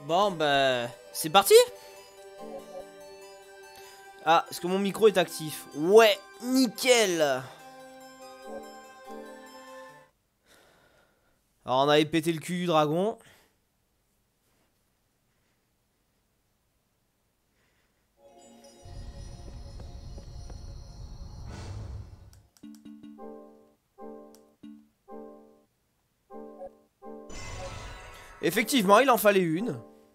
Bon, bah... C'est parti. Ah, est-ce que mon micro est actif? Ouais, nickel. Alors, on avait pété le cul du dragon. Effectivement, il en fallait une.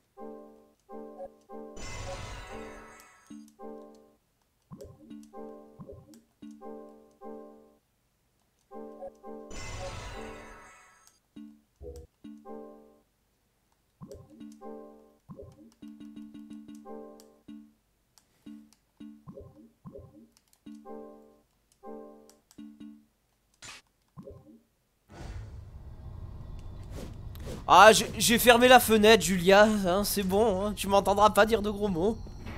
Ah, j'ai fermé la fenêtre, Julia, hein, c'est bon, hein, tu m'entendras pas dire de gros mots.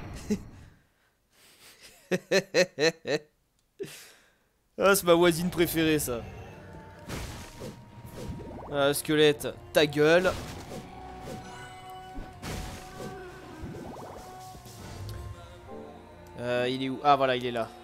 Ah, c'est ma voisine préférée, ça. Ah, squelette, ta gueule. Il est où? Ah, voilà, il est là.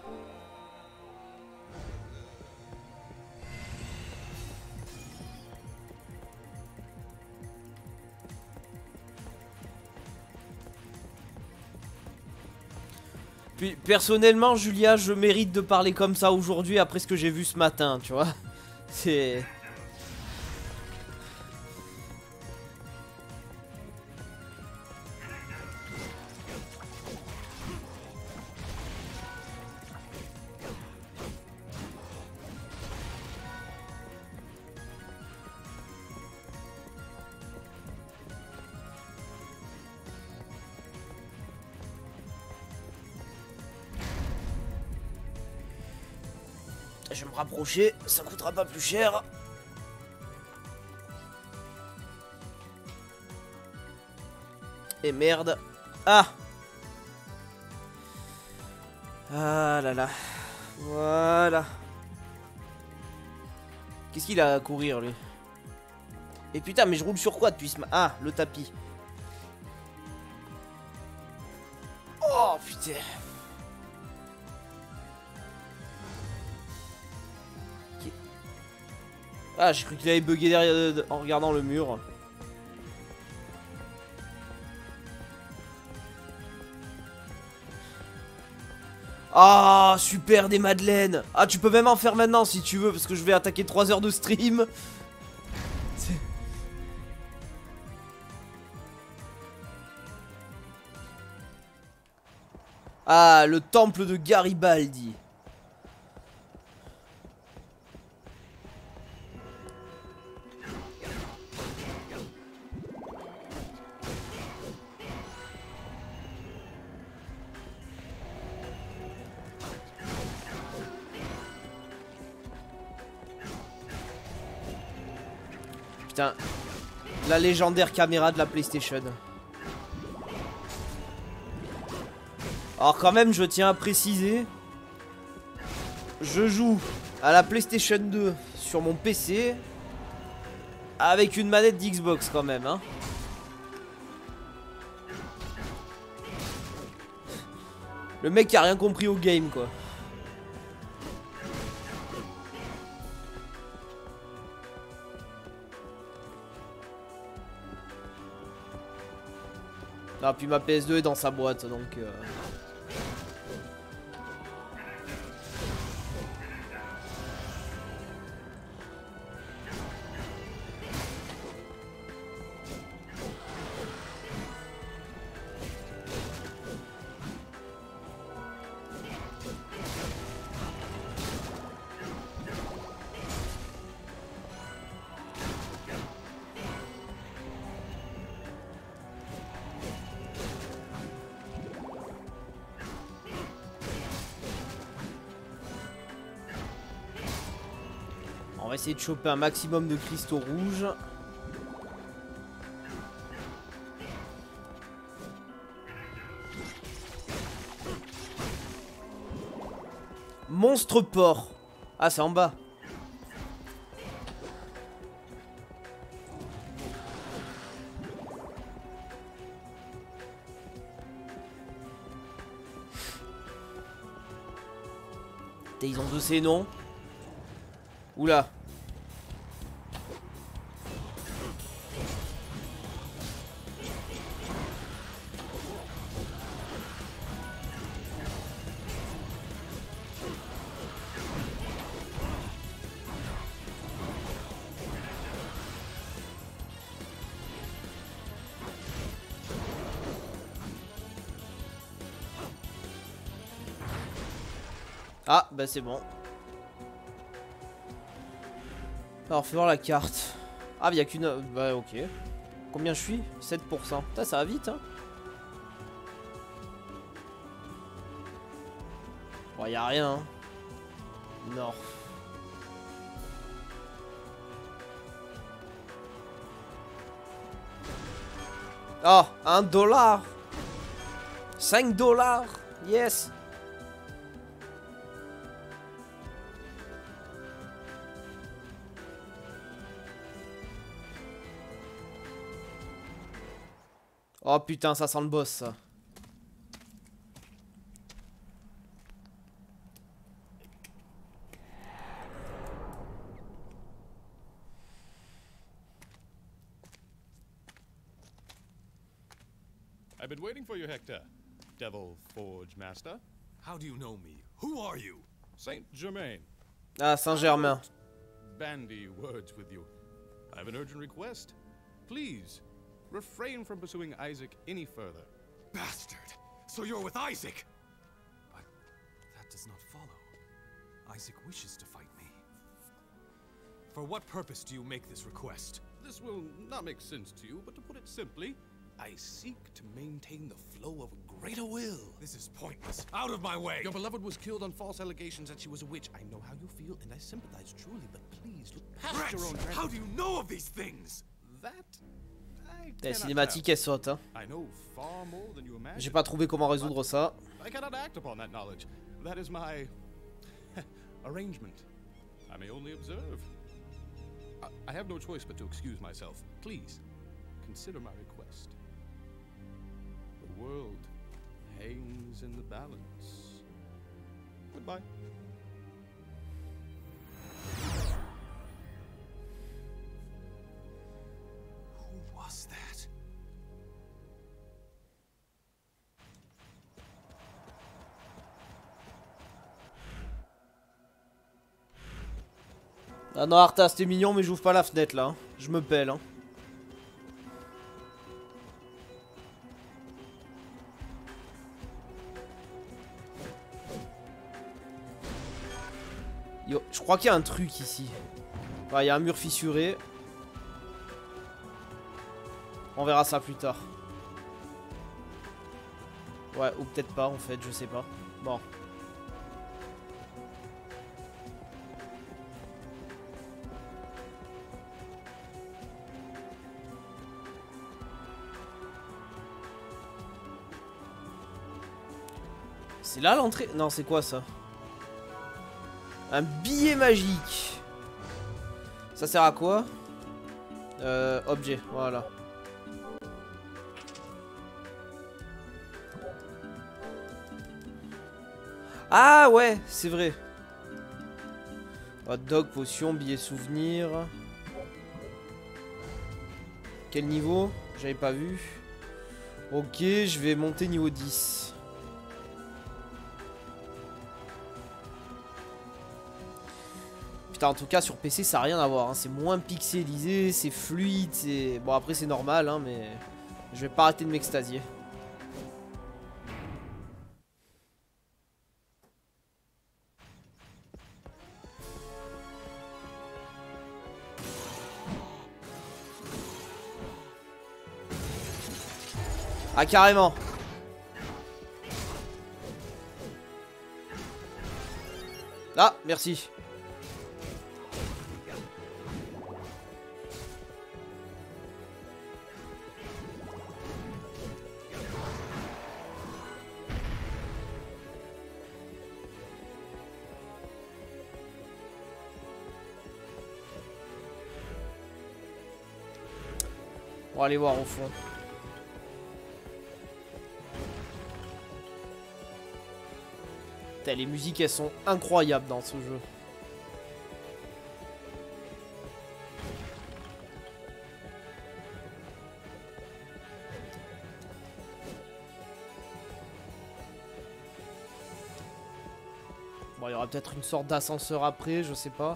Puis, personnellement, Julia, je mérite de parler comme ça aujourd'hui après ce que j'ai vu ce matin, tu vois. C'est... Je vais me rapprocher, ça coûtera pas plus cher. Et merde. Ah! Ah là là. Voilà. Qu'est-ce qu'il a à courir, lui? Et putain, mais je roule sur quoi depuis ce... Ah, le tapis. Oh, putain. Ah, j'ai cru qu'il avait bugué derrière en regardant le mur. Ah, super, des madeleines. Ah, tu peux même en faire maintenant si tu veux, parce que je vais attaquer 3 heures de stream. Ah, le temple de Garibaldi. Putain, la légendaire caméra de la PlayStation. Alors quand même, je tiens à préciser, je joue à la PlayStation 2 sur mon PC avec une manette d'Xbox quand même, hein. Le mec qui a rien compris au game, quoi. Ah, puis ma PS2 est dans sa boîte, donc... On va essayer de choper un maximum de cristaux rouges. Monstre porc. Ah, c'est en bas. Ils ont 2 ces noms. Oula. Ah, bah c'est bon. Alors, fais voir la carte. Ah, il n'y a qu'une... Bah, ok. Combien je suis? 7%. Putain, ça va vite, hein. Bon, y a rien, hein. Non. Oh, $1. 5 $. Yes. Oh putain, ça sent le boss, ça. I've been waiting for you, Hector. Devil Forge Master. How do you know me? Who are you? Saint Germain. Ah, Saint-Germain. Bandy words with you. I have an urgent request. Please, refrain from pursuing Isaac any further. Bastard! So you're with Isaac! But that does not follow. Isaac wishes to fight me. For what purpose do you make this request? This will not make sense to you, but to put it simply, I seek to maintain the flow of a greater will. This is pointless. Out of my way! Your beloved was killed on false allegations that she was a witch. I know how you feel, and I sympathize truly, but please look past Rex, your own how do you know of these things? That I La cannot cinématique, tell. elle saute, hein. I know far more than you imagine. J'ai pas trouvé comment résoudre ça. I cannot act upon that knowledge. That is my arrangement. I may only observe. I have no choice but to excuse myself. Please, consider my request. The world hangs in the balance. Goodbye. Who was that? Ah non, Arthas, c'était mignon, mais j'ouvre pas la fenêtre là. Hein. Je me pèle. Hein. Yo, je crois qu'il y a un truc ici. Ouais, il y a un mur fissuré. On verra ça plus tard. Ouais, ou peut-être pas en fait, je sais pas. Bon. C'est là l'entrée? Non, c'est quoi ça? Un billet magique. Ça sert à quoi? Objet, voilà. Ah ouais, c'est vrai. Hot dog, potion, billet souvenir. Quel niveau? J'avais pas vu. Ok, je vais monter niveau 10. Putain, en tout cas sur PC ça n'a rien à voir, hein. C'est moins pixelisé, c'est fluide, c'est... Bon après c'est normal, hein, mais je vais pas arrêter de m'extasier. Ah carrément. Ah merci. On va aller voir au fond. Putain, les musiques, elles sont incroyables dans ce jeu. Bon, il y aura peut-être une sorte d'ascenseur après, je sais pas.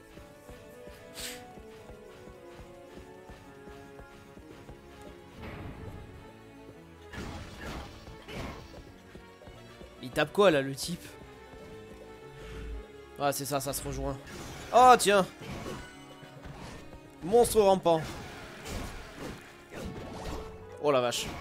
Il tape quoi là, le type? Ah, c'est ça, ça se rejoint. Oh, tiens! Monstre rampant. Oh la vache.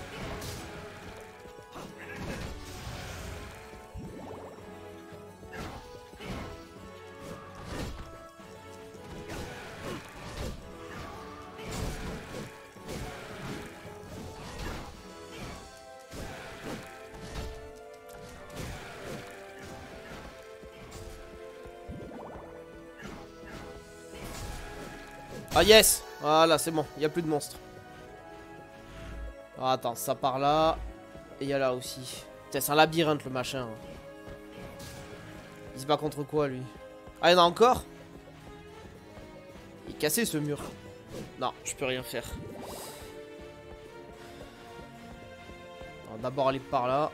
Ah yes! Voilà, c'est bon, il n'y a plus de monstres. Ah, attends, ça part là. Et il y a là aussi. Putain, c'est un labyrinthe le machin. Il se bat contre quoi lui? Ah, il y en a encore? Il est cassé ce mur. Non, je peux rien faire. On va d'abord aller par là.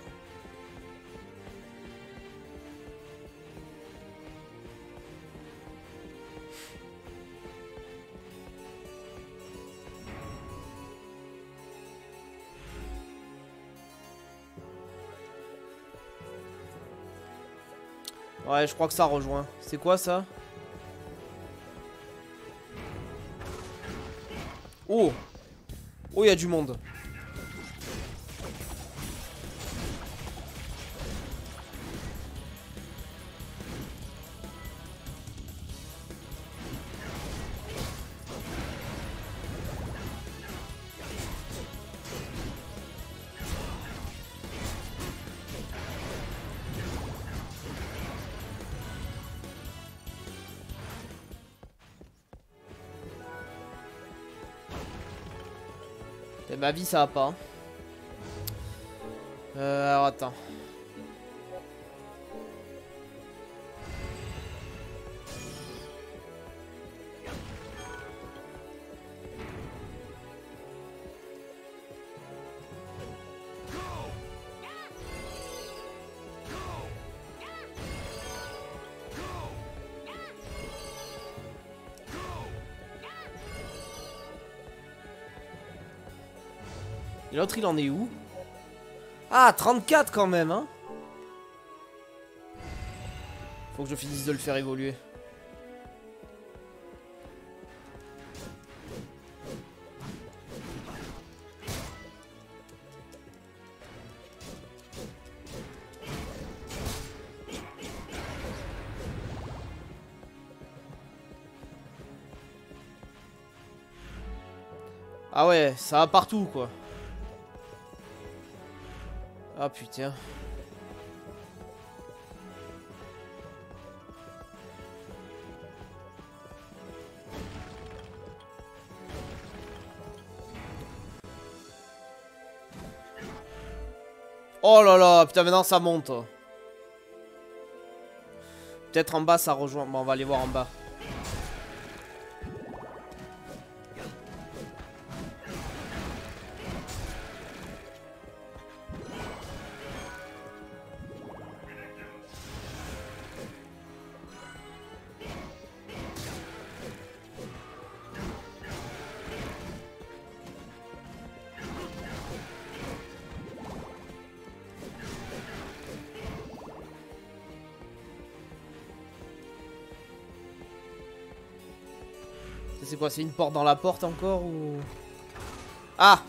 Ouais, je crois que ça rejoint. C'est quoi ça? Oh! Oh, il y a du monde. Et ma vie, ça va pas. Alors attends. Et l'autre, il en est où? Ah, 34 quand même, hein. Faut que je finisse de le faire évoluer. Ah ouais, ça va partout, quoi. Ah putain. Oh là là, putain, maintenant ça monte. Peut-être en bas ça rejoint. Bon, on va aller voir en bas. C'est quoi? C'est une porte dans la porte encore ou... Ah!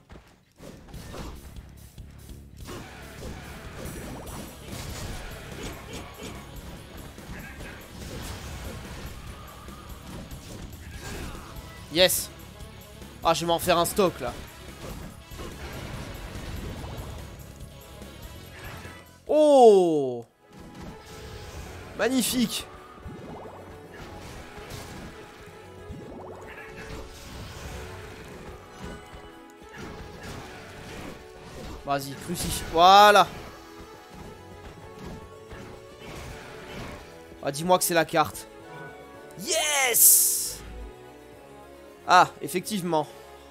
Yes! Ah, je vais m'en faire un stock là. Oh! Magnifique! Vas-y, crucifie. Voilà. Ah, dis-moi que c'est la carte. Yes! Ah, effectivement.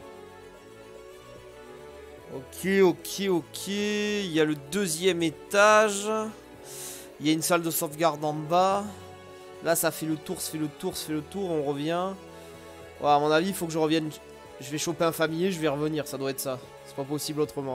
Ok, ok, ok. Il y a le deuxième étage. Il y a une salle de sauvegarde en bas. Là, ça fait le tour, ça fait le tour, ça fait le tour. On revient. Ouais, à mon avis, il faut que je revienne. Je vais choper un familier, je vais revenir. Ça doit être ça. C'est pas possible autrement.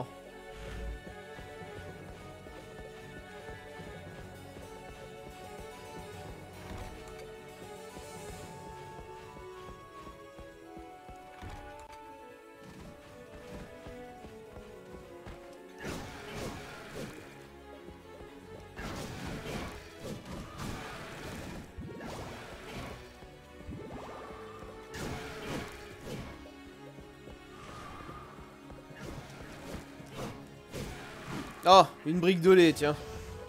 Oh, une brique de lait, tiens.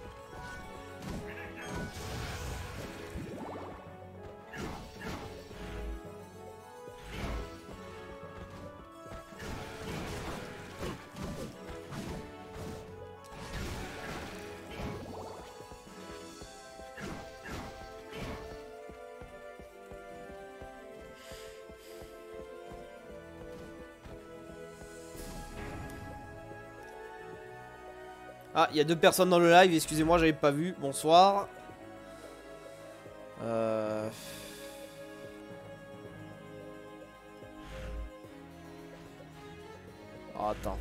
Ah, il y a 2 personnes dans le live, excusez-moi, j'avais pas vu. Bonsoir. Oh, attends.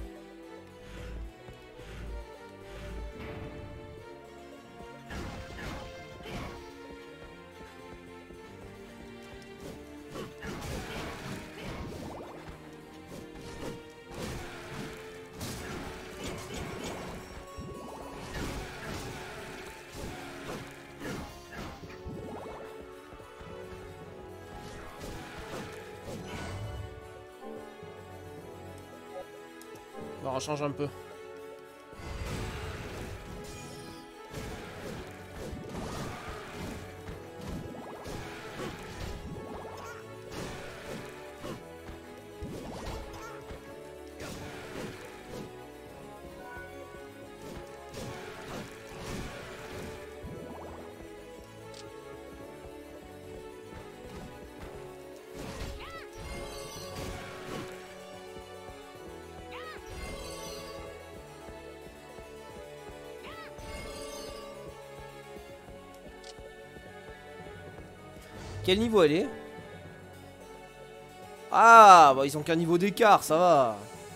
On change un peu. Quel niveau elle est? Ah, bah ils ont qu'un niveau d'écart, ça va.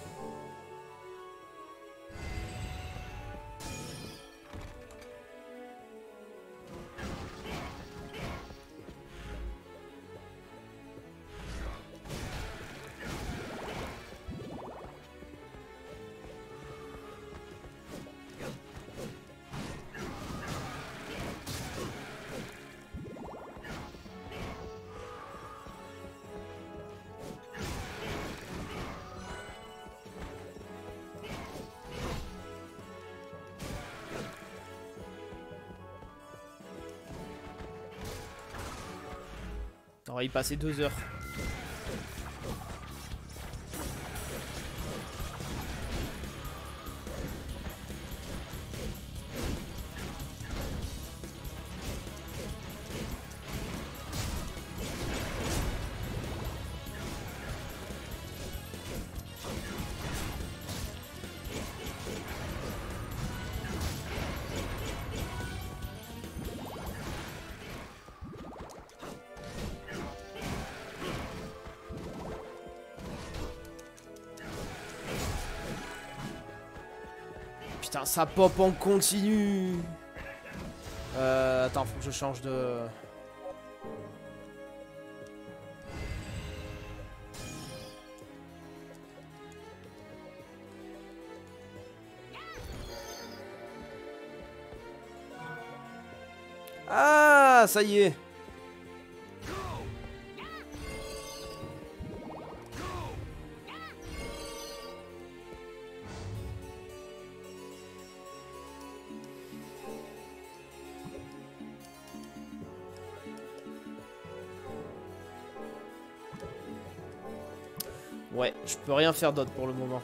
On va y passer 2 heures. Putain, ça pop en continu. Attends, faut que je change de... Ah, ça y est. Ouais, je peux rien faire d'autre pour le moment.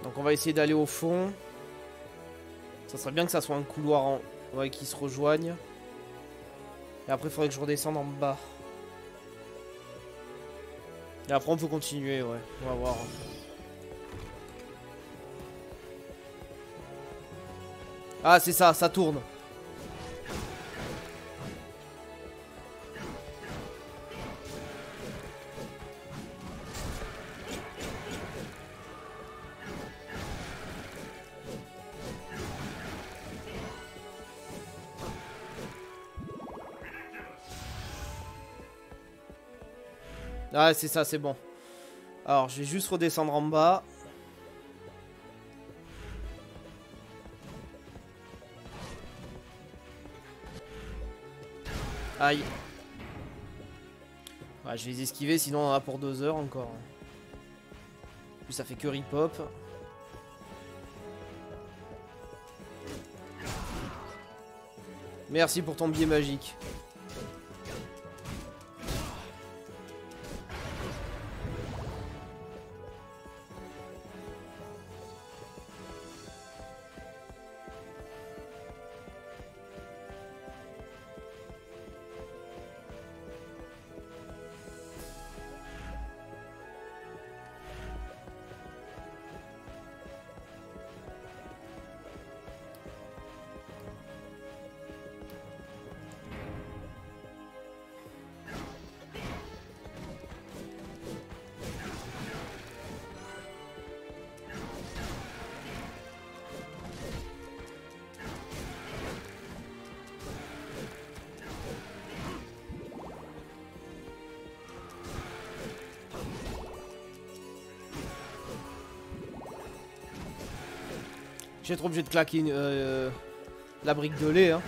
Donc on va essayer d'aller au fond. Ça serait bien que ça soit un couloir en... ouais, qui se rejoigne. Et après il faudrait que je redescende en bas. Et après on peut continuer, ouais. On va voir. Ah c'est ça, ça tourne. Ah c'est ça, c'est bon. Alors je vais juste redescendre en bas. Aïe. Ouais, je vais les esquiver, sinon on en a pour 2 heures encore. En plus ça fait que rip-hop. Merci pour ton billet magique. J'ai trop obligé de claquer la brique de lait. Hein.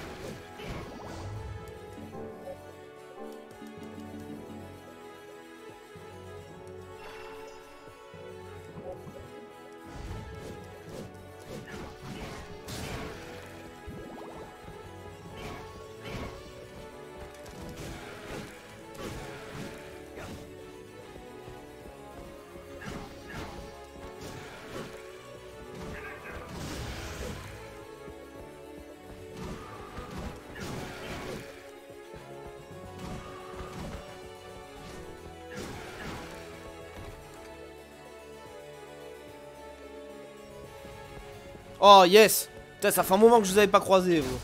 Oh yes. Putain, ça fait un moment que je vous avais pas croisé vous.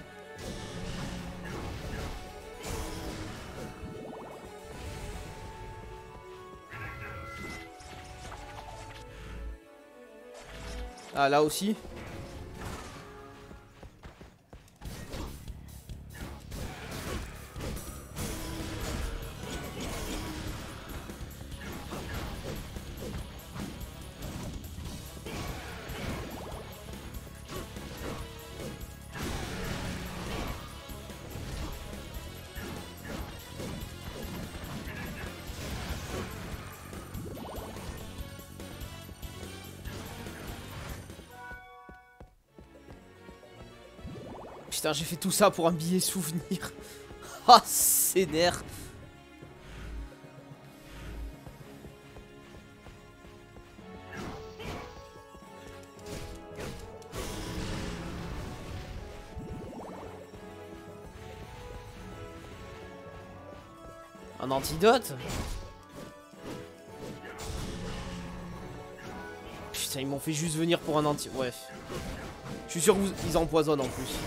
Ah là aussi. Putain, j'ai fait tout ça pour un billet souvenir. Ah, c'est nerf. Un antidote? Putain, ils m'ont fait juste venir pour un anti... Ouais. Je suis sûr qu'ils empoisonnent en plus.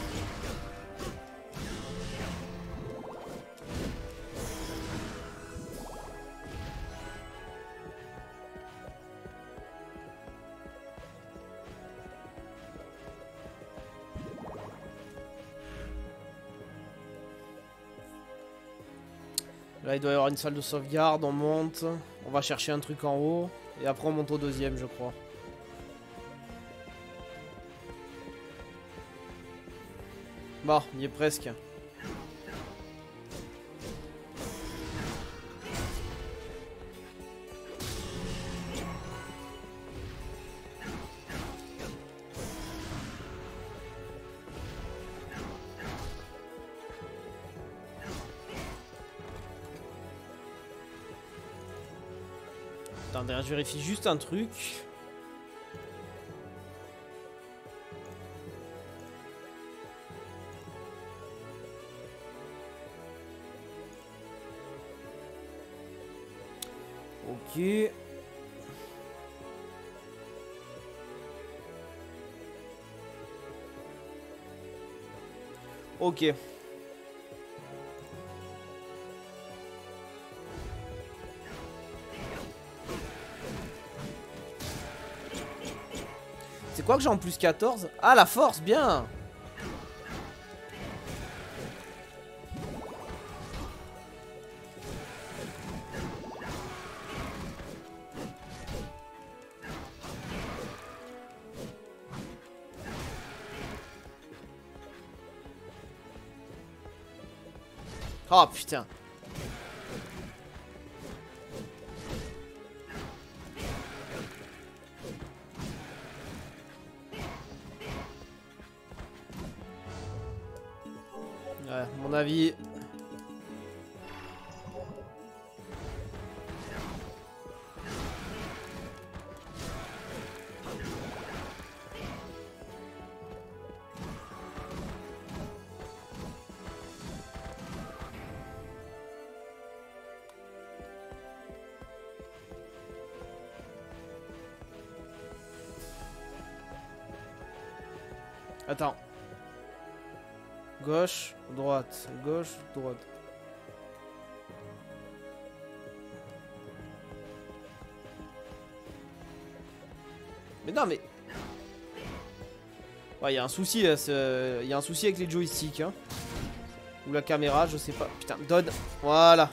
Là, il doit y avoir une salle de sauvegarde, on monte. On va chercher un truc en haut. Et après, on monte au deuxième, je crois. Bon, il y est presque. Attendez, je vérifie juste un truc. Ok. Ok. C'est quoi que j'ai en plus 14? Ah, la force, bien. Oh putain. Ouais, à mon avis. Attends. Gauche, droite, gauche, droite. Mais non, mais... Ouais, il y a un souci, il y a un souci avec les joysticks, hein. Ou la caméra, je sais pas. Putain, donne. Voilà.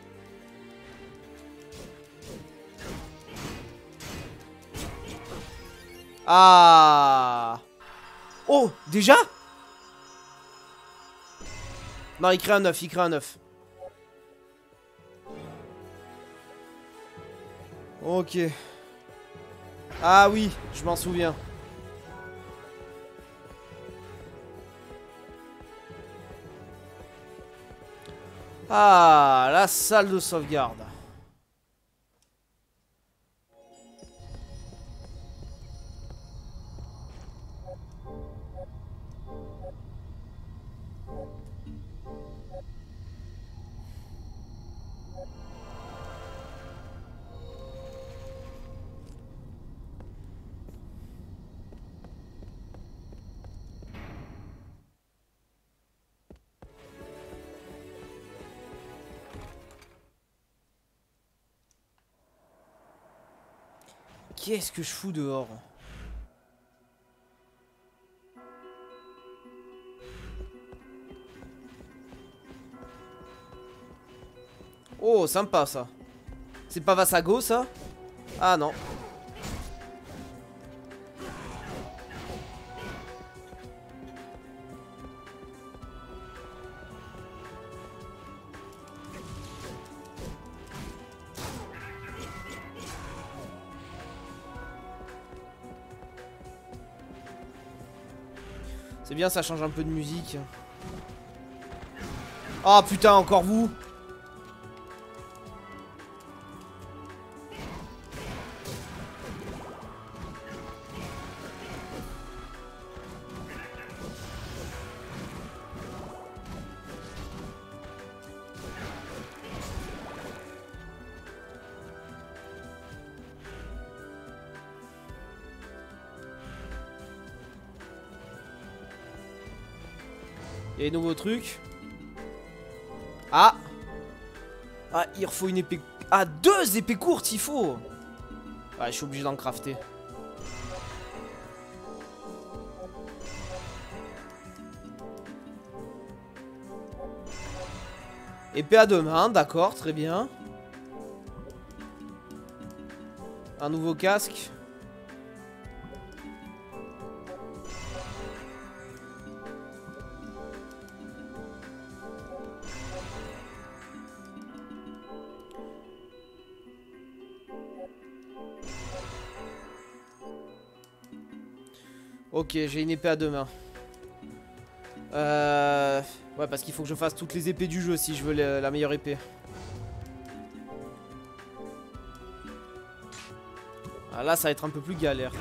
Ah. Oh, déjà? Non, il crée un 9, il crée un 9. Ok. Ah oui, je m'en souviens. Ah, la salle de sauvegarde. Qu'est-ce que je fous dehors? Oh, sympa ça. C'est pas Vassago ça? Ah non. C'est bien, ça change un peu de musique. Oh putain, encore vous. Il y a des nouveaux trucs. Ah. Ah, il faut une épée. Ah, 2 épées courtes, il faut. Ouais, je suis obligé d'en crafter. Épée à 2 mains, d'accord, très bien. Un nouveau casque. Ok, j'ai une épée à 2 mains. Ouais, parce qu'il faut que je fasse toutes les épées du jeu si je veux la meilleure épée. Ah, là, ça va être un peu plus galère.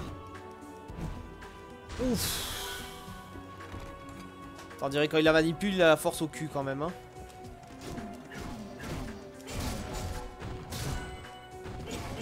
Ouf. On dirait quand il la manipule, il a la force au cul quand même, hein.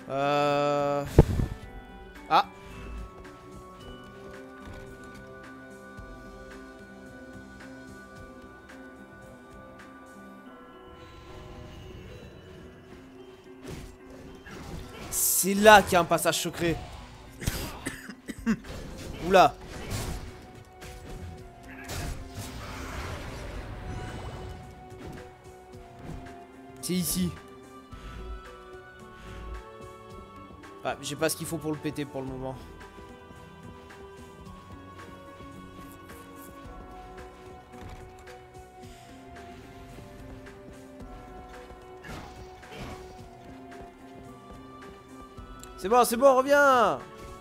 Ah. C'est là qu'il y a un passage secret. Oula. C'est ici. Ah, j'ai pas ce qu'il faut pour le péter pour le moment. C'est bon, reviens.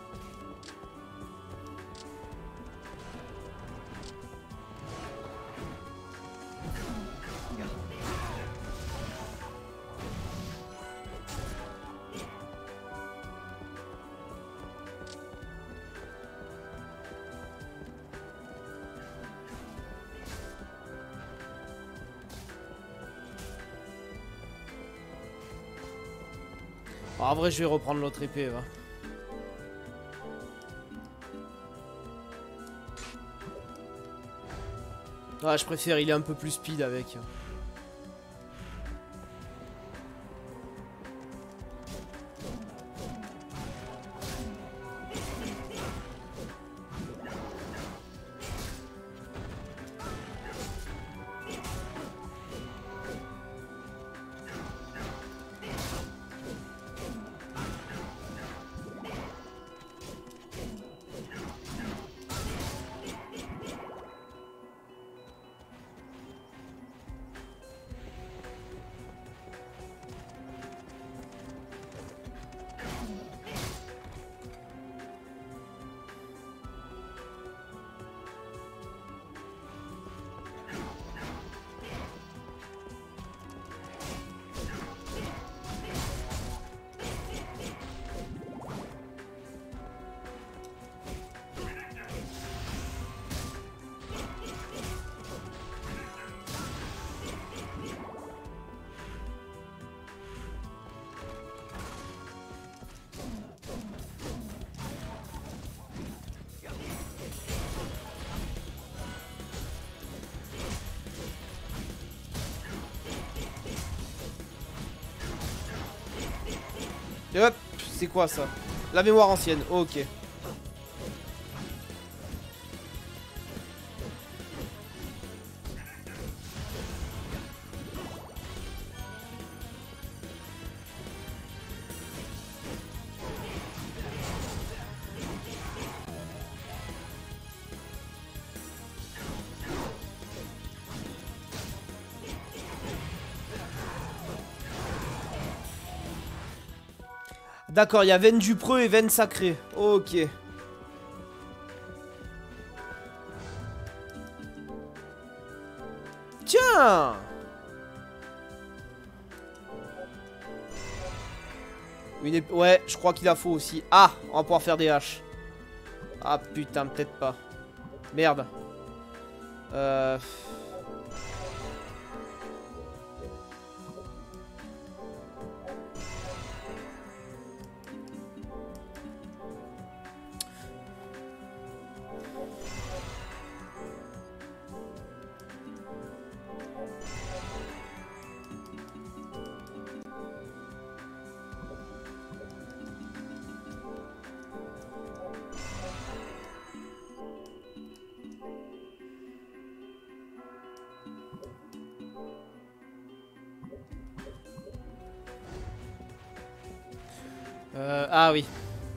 En vrai, je vais reprendre l'autre épée, va. Ouais, je préfère, il est un peu plus speed avec. Et hop, c'est quoi ça? La mémoire ancienne, ok. D'accord, il y a veine du preux et veine sacrée. Ok. Tiens! Ouais, je crois qu'il la faut aussi. Ah, on va pouvoir faire des haches. Ah putain, peut-être pas. Merde. Ah oui.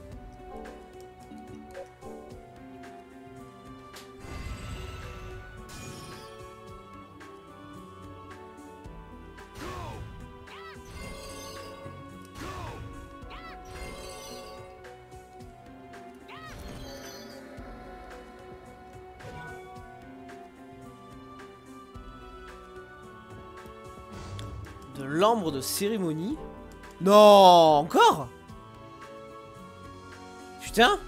De l'ambre de cérémonie? Non, encore? Putain.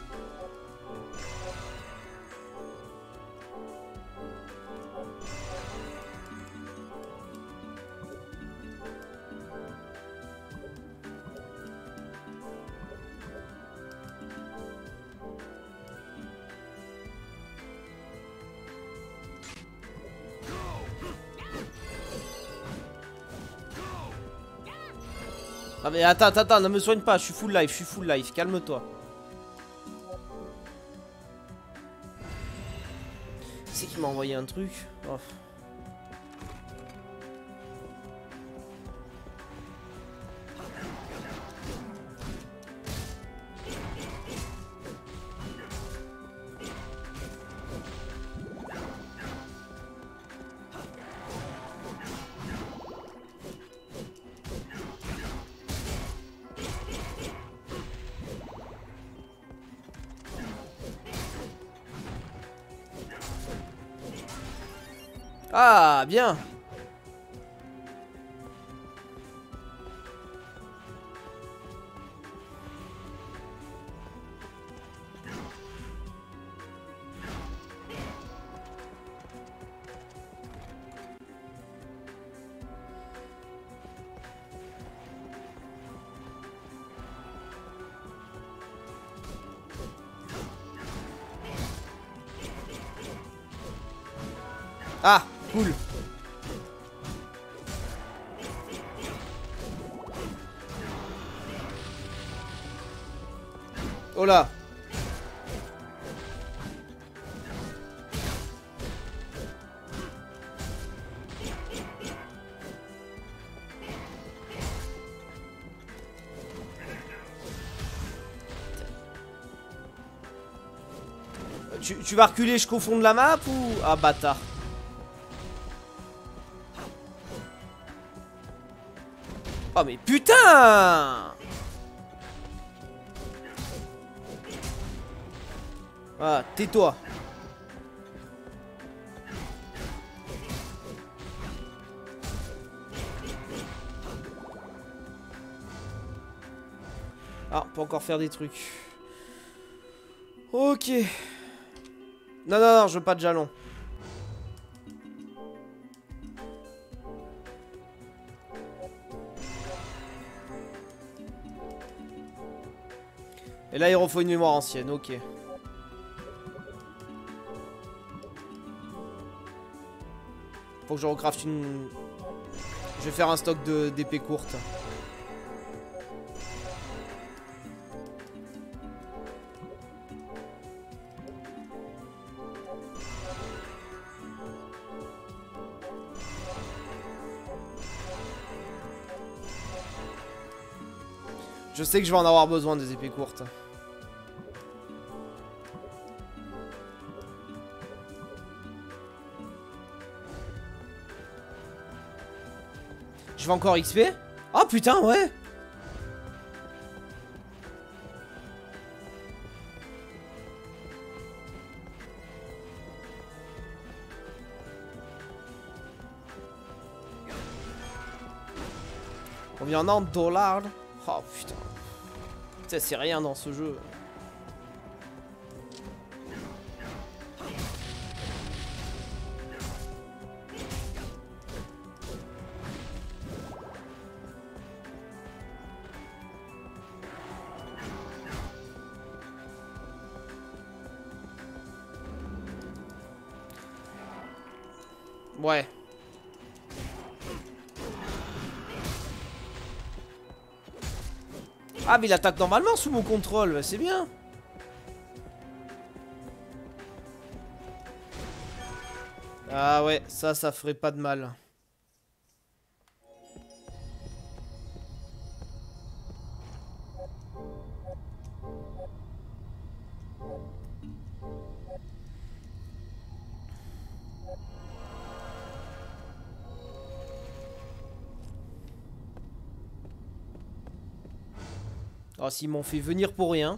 Ah mais attends, ne me soigne pas, je suis full life, calme-toi. C'est qui m'a envoyé un truc. Oh. Ah, bien. Ah, cool. Oh là. Tu vas reculer jusqu'au fond de la map ou... Ah, bâtard. Oh mais putain! Ah, tais-toi. Ah, on peut encore faire des trucs. Ok. Non, je veux pas de jalon. Et là, il refaut une mémoire ancienne, ok. Faut que je recraft une... Je vais faire un stock d'épées courtes. Je sais que je vais en avoir besoin des épées courtes. Je vais encore XP? Oh putain, ouais! Combien en dollars? Oh putain. Ça c'est rien dans ce jeu. Ouais. Ah mais il attaque normalement sous mon contrôle, bah, c'est bien. Ah ouais, ça ferait pas de mal. Oh, s'ils m'ont fait venir pour rien.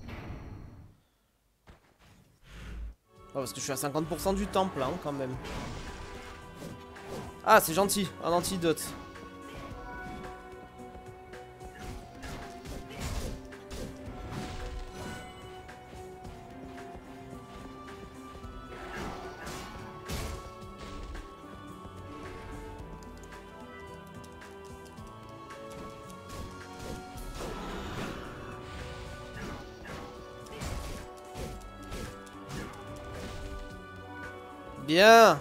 Oh, parce que je suis à 50% du temple, hein, quand même. Ah, c'est gentil, un antidote. Bien.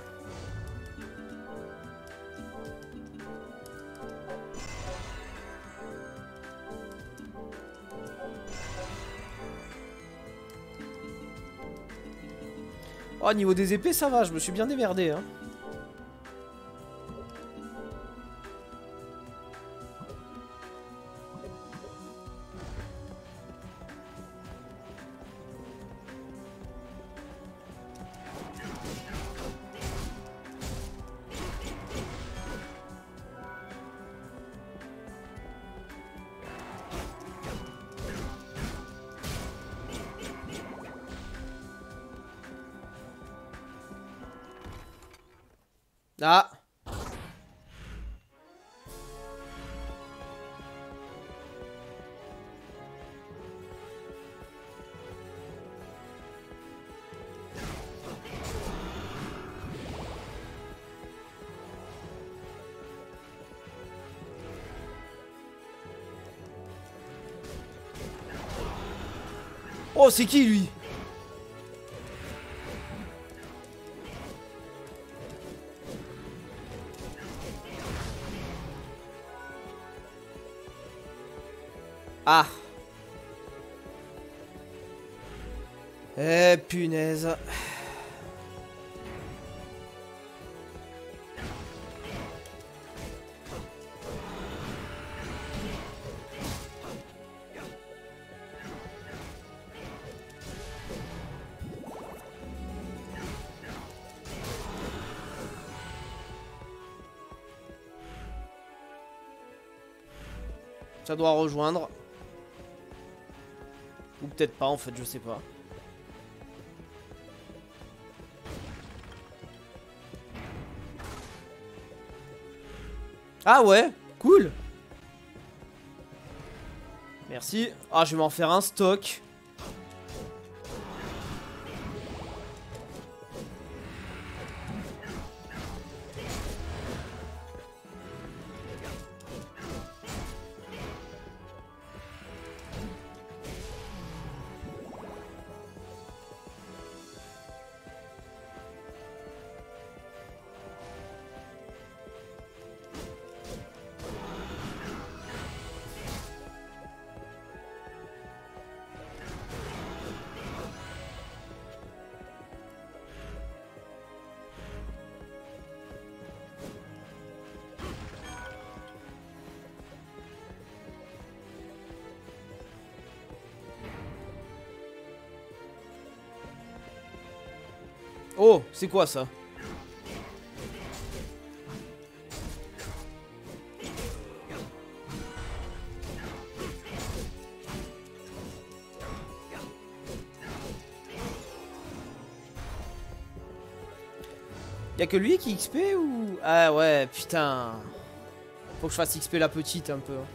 Oh, niveau des épées, ça va, je me suis bien démerdé, hein. Ah. Oh, c'est qui lui? Ah. Eh punaise. Ça doit rejoindre. Ou peut-être pas en fait, je sais pas. Ah ouais, cool. Merci. Ah, je vais m'en faire un stock. Oh, c'est quoi ça? Y'a que lui qui XP ou... Ah ouais, putain. Faut que je fasse XP la petite un peu.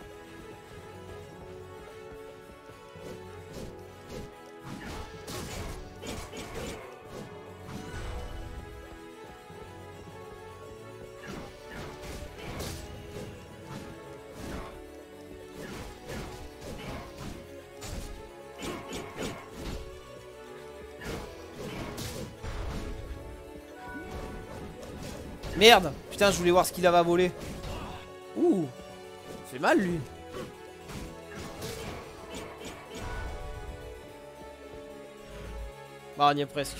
Merde! Putain, je voulais voir ce qu'il avait à voler. Ouh! Ça fait mal, lui. Bah, on y est presque.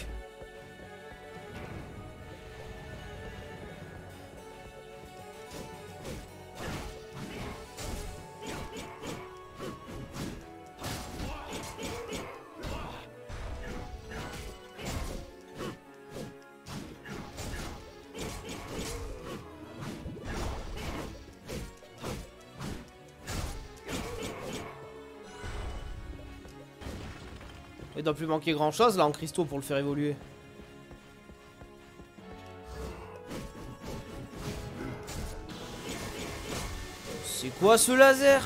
Il doit plus manquer grand chose là en cristaux pour le faire évoluer. C'est quoi ce laser?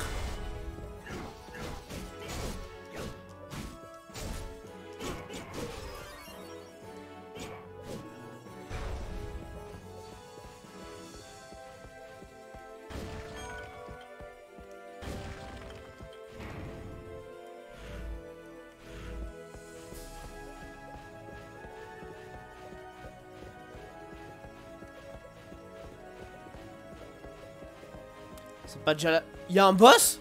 C'est pas déjà là. Il y a un boss?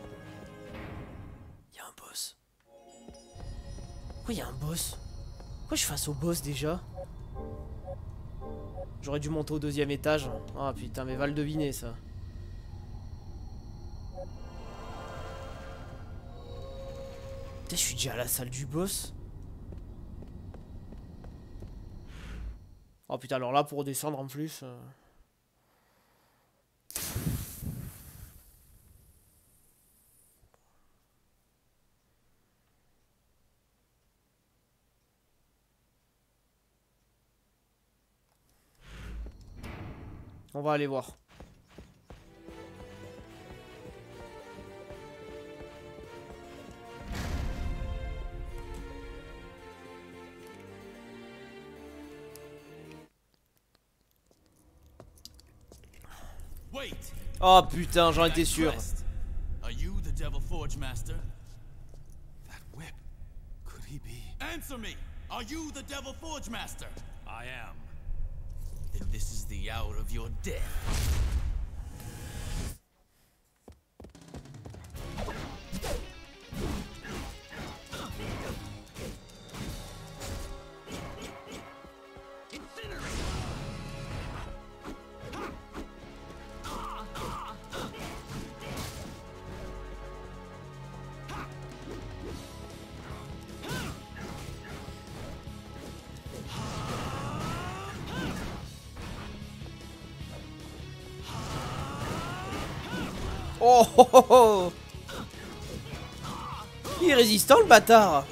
Il y a un boss. Pourquoi il y a un boss? Pourquoi je suis face au boss déjà? J'aurais dû monter au 2e étage. Ah putain, mais va le deviner ça. Putain, je suis déjà à la salle du boss. Oh putain, alors là pour redescendre en plus. On va aller voir. Wait. Oh putain, j'en étais sûr. Are you the Devil Forge Master? That whip. Could he be? Answer me. Are you the Devil Forge Master? I am. Then this is the hour of your death. Oh, oh, oh, oh. Il est résistant le bâtard.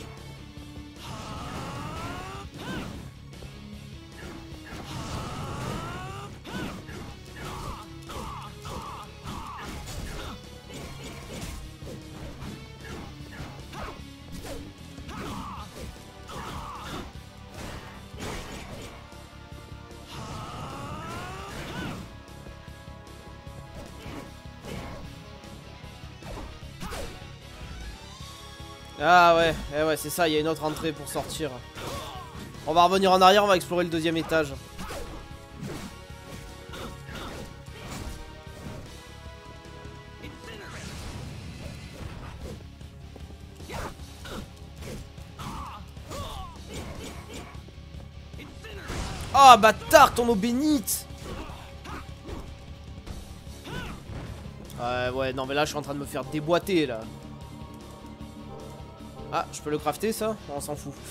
Ah ouais, eh ouais, c'est ça, il y a une autre entrée pour sortir. On va revenir en arrière, on va explorer le 2e étage. Ah bâtard, ton eau bénite. Ouais, non mais là je suis en train de me faire déboîter là. Ah, je peux le crafter ça? On s'en fout.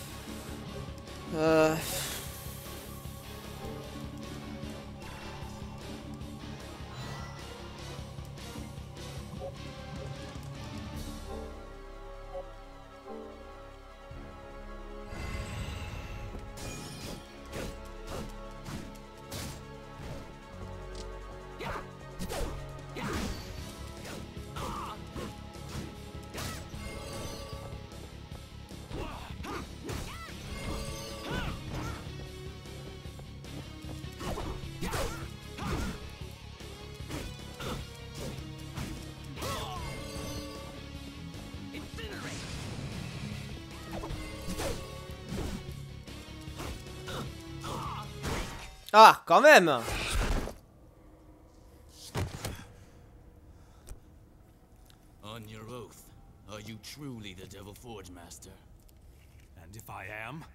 Ah, quand même. On your oath, are you truly the Devil Forge Master? And if I am?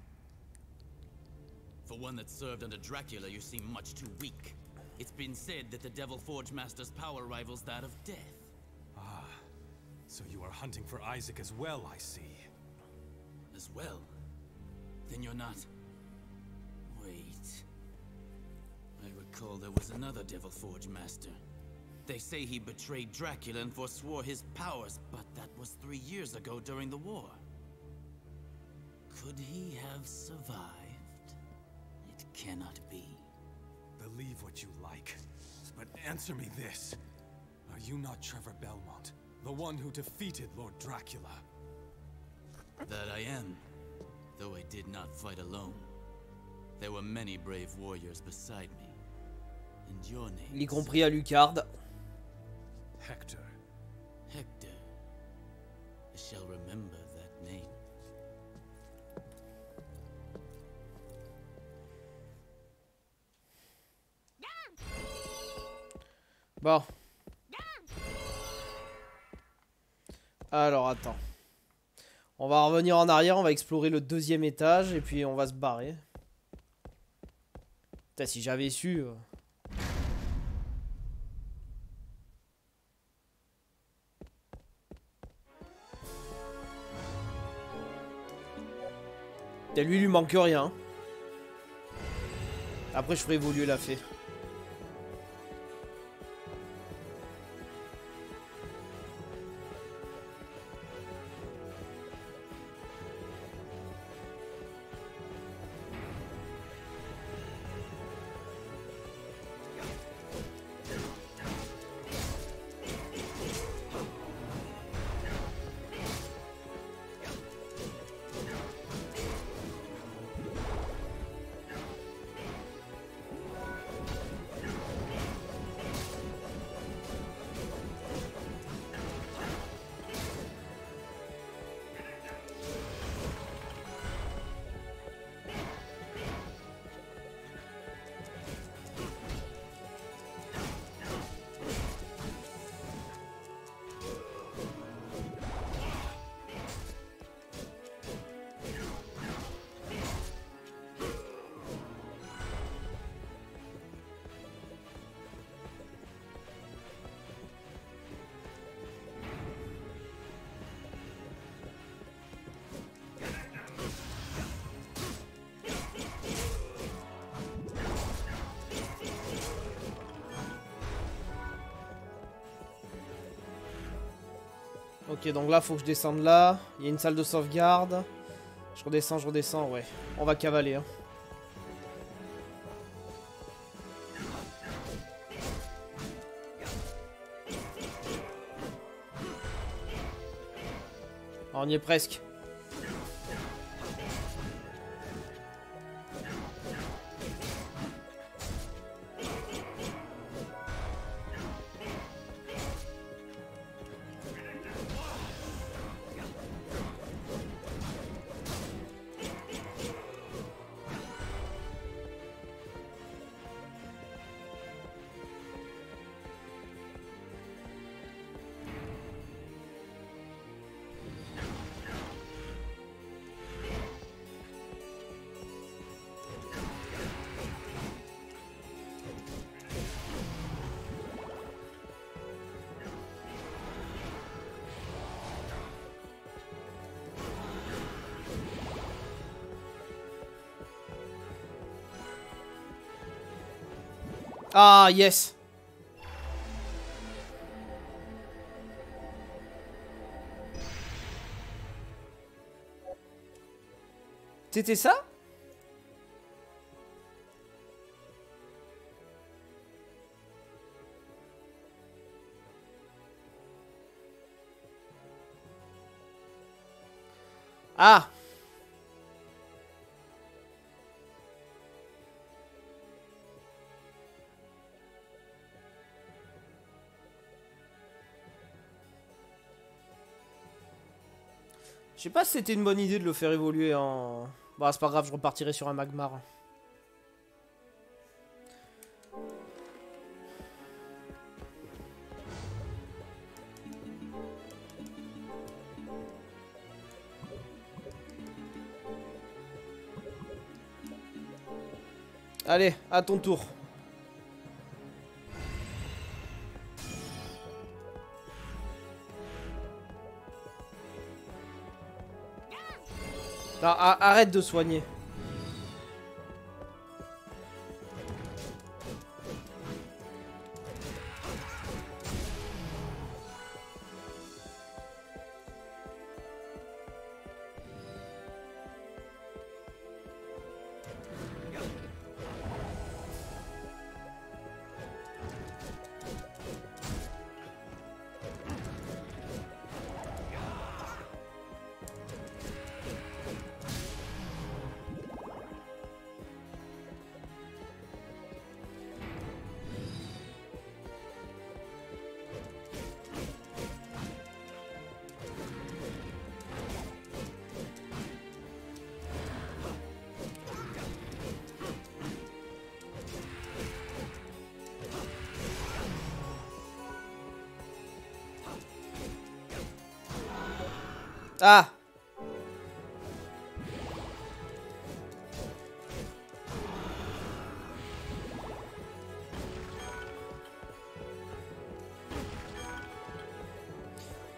For one that served under Dracula, you seem much too weak. It's been said that the Devil Forge Master's power rivals that of death. Ah, so you are hunting for Isaac as well, I see. As well? Then you're not... Wait... I recall there was another Devil Forge Master. They say he betrayed Dracula and forswore his powers, but that was 3 years ago during the war. Could he have survived? It cannot be. Believe what you like, but answer me this. Are you not Trevor Belmont, the one who defeated Lord Dracula? That I am, though I did not fight alone. There were many brave warriors beside me. And your name? Y compris Alucard. Hector. Hector. I shall remember that name. Bon. Alors, attends. On va revenir en arrière, on va explorer le 2e étage et puis on va se barrer. Putain, si j'avais su... Et lui, il lui manque rien. Après, je ferai évoluer la fée. Ok, donc là, faut que je descende là. Il y a une salle de sauvegarde. Je redescends, ouais. On va cavaler, hein. On y est presque. Ah, yes. C'était ça? Ah. Je sais pas si c'était une bonne idée de le faire évoluer en... Bah c'est pas grave, je repartirai sur un Magmar. Allez, à ton tour. Non, arrête de soigner. Ah!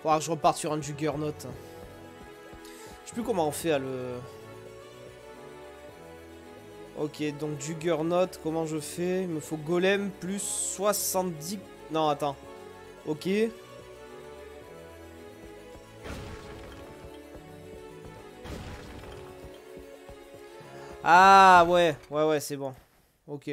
Faudra que je reparte sur un Juggernaut. Je sais plus comment on fait à le... Ok, donc Juggernaut, comment je fais? Il me faut Golem plus 70... Non, attends. Ok. Ah, ouais. Ouais, c'est bon. Ok.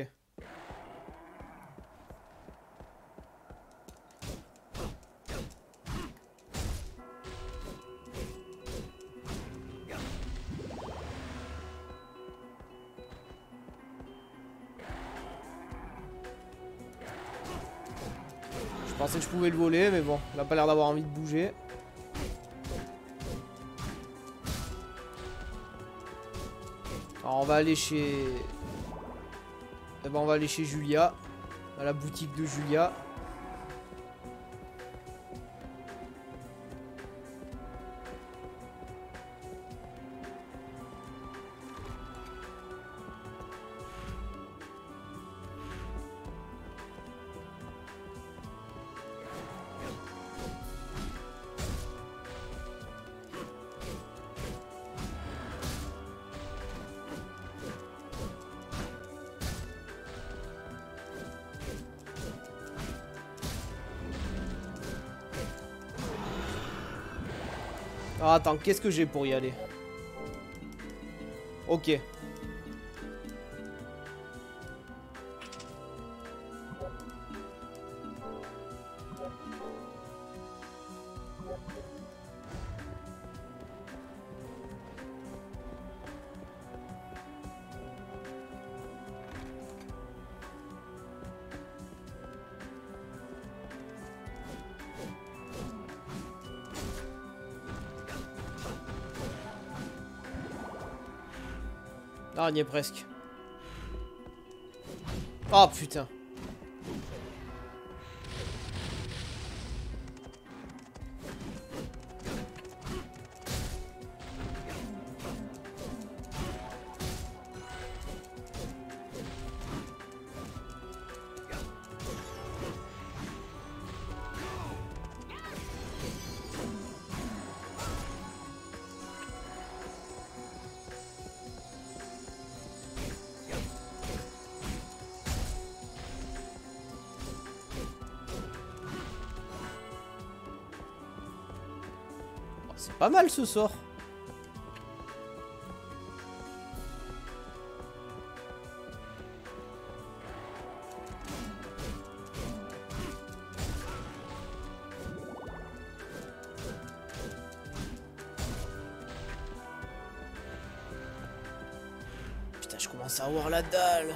Je pensais que je pouvais le voler, mais bon, il a pas l'air d'avoir envie de bouger. Alors on va aller chez... Eh ben on va aller chez Julia. À la boutique de Julia. Ah, attends, qu'est-ce que j'ai pour y aller? Ok. Ah, on y est presque. Oh putain. C'est pas mal ce sort. Putain, je commence à avoir la dalle.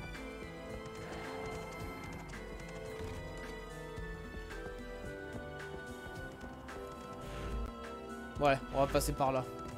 Ouais, on va passer par là.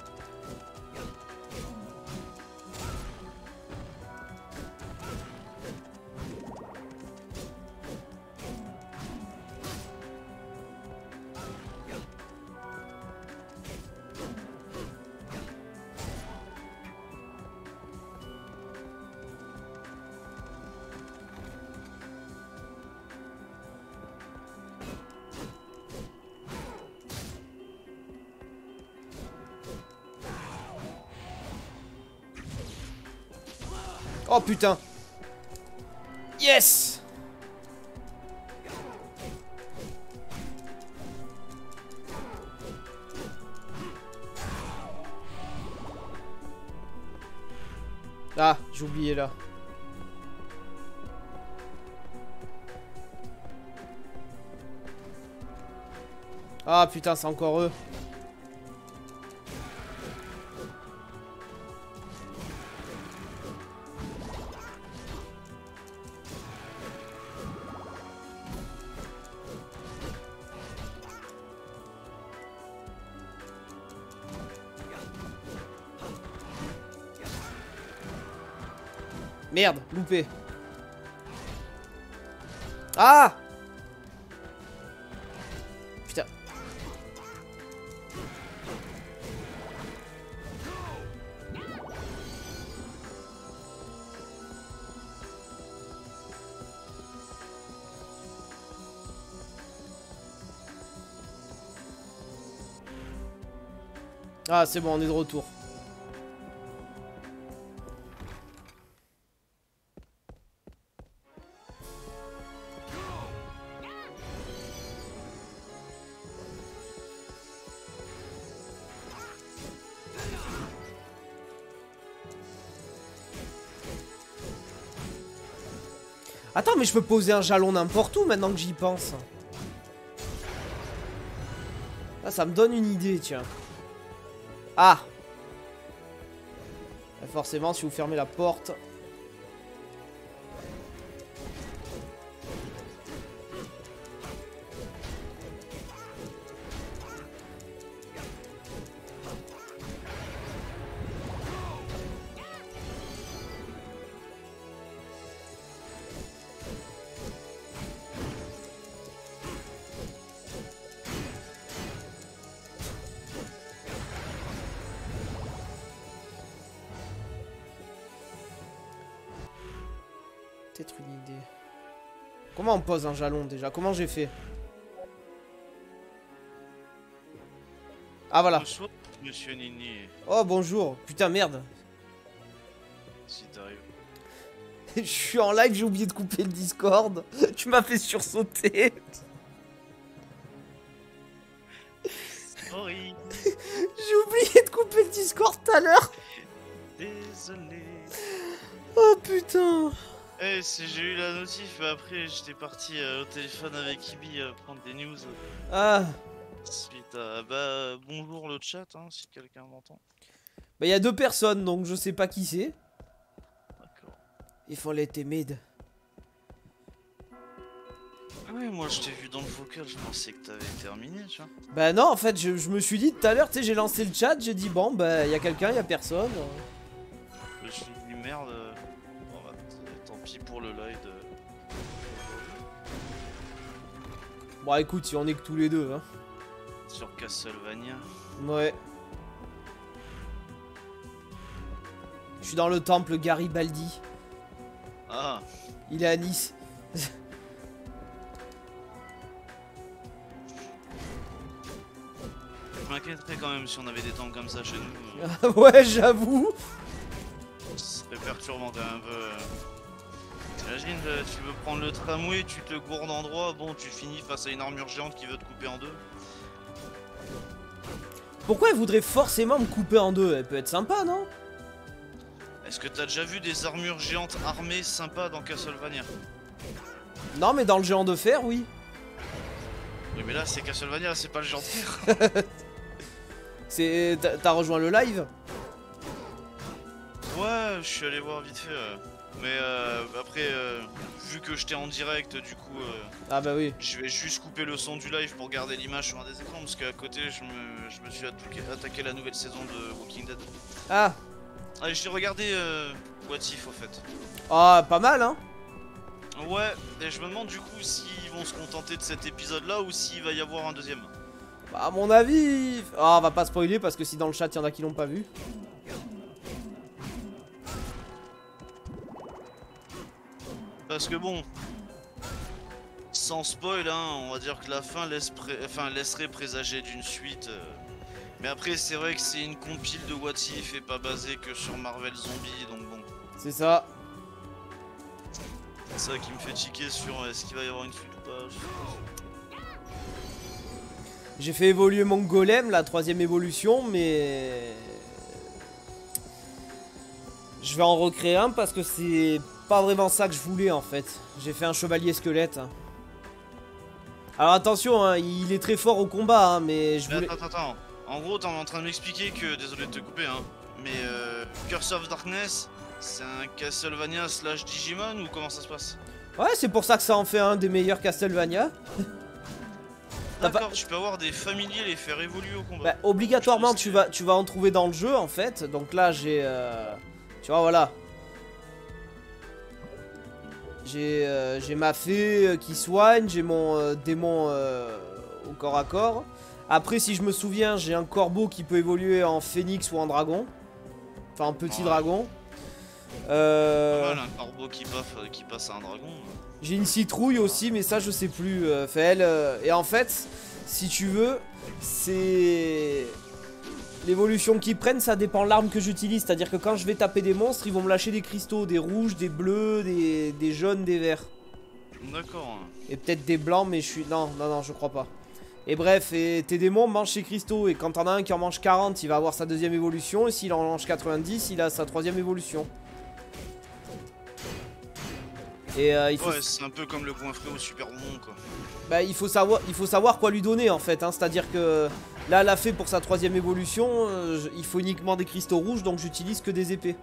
Oh putain. Yes. Ah, j'ai oublié là. Ah putain, c'est encore eux. Merde, loupé. Ah! Putain. Ah, c'est bon, on est de retour. Attends, mais je peux poser un jalon n'importe où maintenant que j'y pense. Là, ça me donne une idée, tiens. Ah! Et forcément, si vous fermez la porte... Peut-être une idée. Comment on pose un jalon déjà? Comment j'ai fait? Ah voilà. Bonsoir, monsieur Nini. Oh bonjour. Putain merde. Si t'arrives. Je suis en live, j'ai oublié de couper le Discord. Tu m'as fait sursauter. Sorry. J'ai oublié de couper le Discord tout à l'heure. Désolé. Oh putain. Eh, si j'ai eu la notif, mais après j'étais parti au téléphone avec Ibi prendre des news. Ah. Suite à... Bah, bonjour le chat, hein, si quelqu'un m'entend. Bah il y a 2 personnes, donc je sais pas qui c'est. D'accord. Il fallait timide. Ah ouais, moi je t'ai vu dans le vocal, je pensais que t'avais terminé, tu vois. Bah non, en fait, je me suis dit tout à l'heure, tu sais, j'ai lancé le chat, j'ai dit bon, bah il y a quelqu'un, il y a personne. Je suis dit merde. Bon, bah, tant pis pour le live. Bon écoute, si on est que tous les deux, hein. Sur Castlevania. Ouais. Je suis dans le temple Garibaldi. Ah, Il est à Nice. je m'inquiéterais quand même si on avait des temps comme ça chez nous. Ouais, j'avoue. Ce serait perturbant quand même un peu. T'imagines, tu veux prendre le tramway, tu te gourdes en droit, bon tu finis face à une armure géante qui veut te couper en deux. Pourquoi elle voudrait forcément me couper en deux? Elle peut être sympa, non? Est-ce que t'as déjà vu des armures géantes armées sympas dans Castlevania? Non, mais dans le géant de fer, oui. Oui mais là c'est Castlevania, c'est pas le géant de fer. C'est... T'as rejoint le live? Ouais, je suis allé voir vite fait. Mais après, vu que j'étais en direct, du coup, Ah bah oui. je vais juste couper le son du live pour garder l'image sur un des écrans, parce qu'à côté, je me suis attaqué la nouvelle saison de Walking Dead. Ah. Allez, j'ai regardé What If, au fait. Ah, pas mal, hein. Ouais, et je me demande du coup s'ils vont se contenter de cet épisode-là ou s'il va y avoir un deuxième. Bah, à mon avis... Ah, on va pas spoiler, parce que si dans le chat, il y en a qui l'ont pas vu. Parce que bon, sans spoil, hein, on va dire que la fin laisserait présager d'une suite. Mais après, c'est vrai que c'est une compile de What If et pas basée que sur Marvel Zombie, donc bon. C'est ça. C'est ça qui me fait tiquer sur est-ce qu'il va y avoir une suite ou pas. J'ai fait évoluer mon golem, la 3ème évolution, mais... Je vais en recréer un parce que c'est pas vraiment ça que je voulais en fait. J'ai fait un chevalier squelette. Alors attention, hein, il est très fort au combat, hein, mais je voulais... Attends. En gros, t'es en train de m'expliquer que, désolé de te couper, hein, mais Curse of Darkness, c'est un Castlevania / Digimon ou comment ça se passe? Ouais, c'est pour ça que ça en fait un des meilleurs Castlevania. D'accord, tu peux avoir des familiers, les faire évoluer au combat. Bah, obligatoirement, tu vas en trouver dans le jeu en fait. Donc là, j'ai... Tu vois, voilà. J'ai ma fée qui soigne, j'ai mon démon au corps à corps. Après, si je me souviens, j'ai un corbeau qui peut évoluer en phénix ou en dragon. Enfin, en petit dragon. Pas mal, un corbeau qui passe à un dragon. J'ai une citrouille aussi, mais ça, je sais plus. Et en fait, si tu veux, c'est... L'évolution qu'ils prennent, ça dépend de l'arme que j'utilise. C'est-à-dire que quand je vais taper des monstres, ils vont me lâcher des cristaux, des rouges, des bleus, des jaunes, des verts. D'accord. Et peut-être des blancs, mais je suis... Non, non, non, je crois pas. Et bref, et tes démons mangent ces cristaux. Et quand t'en as un qui en mange 40, il va avoir sa deuxième évolution. Et s'il en mange 90, il a sa troisième évolution. Et il faut... Ouais, c'est un peu comme le goinfré au super bon, quoi. Bah, il faut savoir quoi lui donner en fait, hein. C'est-à-dire que là, elle a fait pour sa troisième évolution, il faut uniquement des cristaux rouges, donc j'utilise que des épées.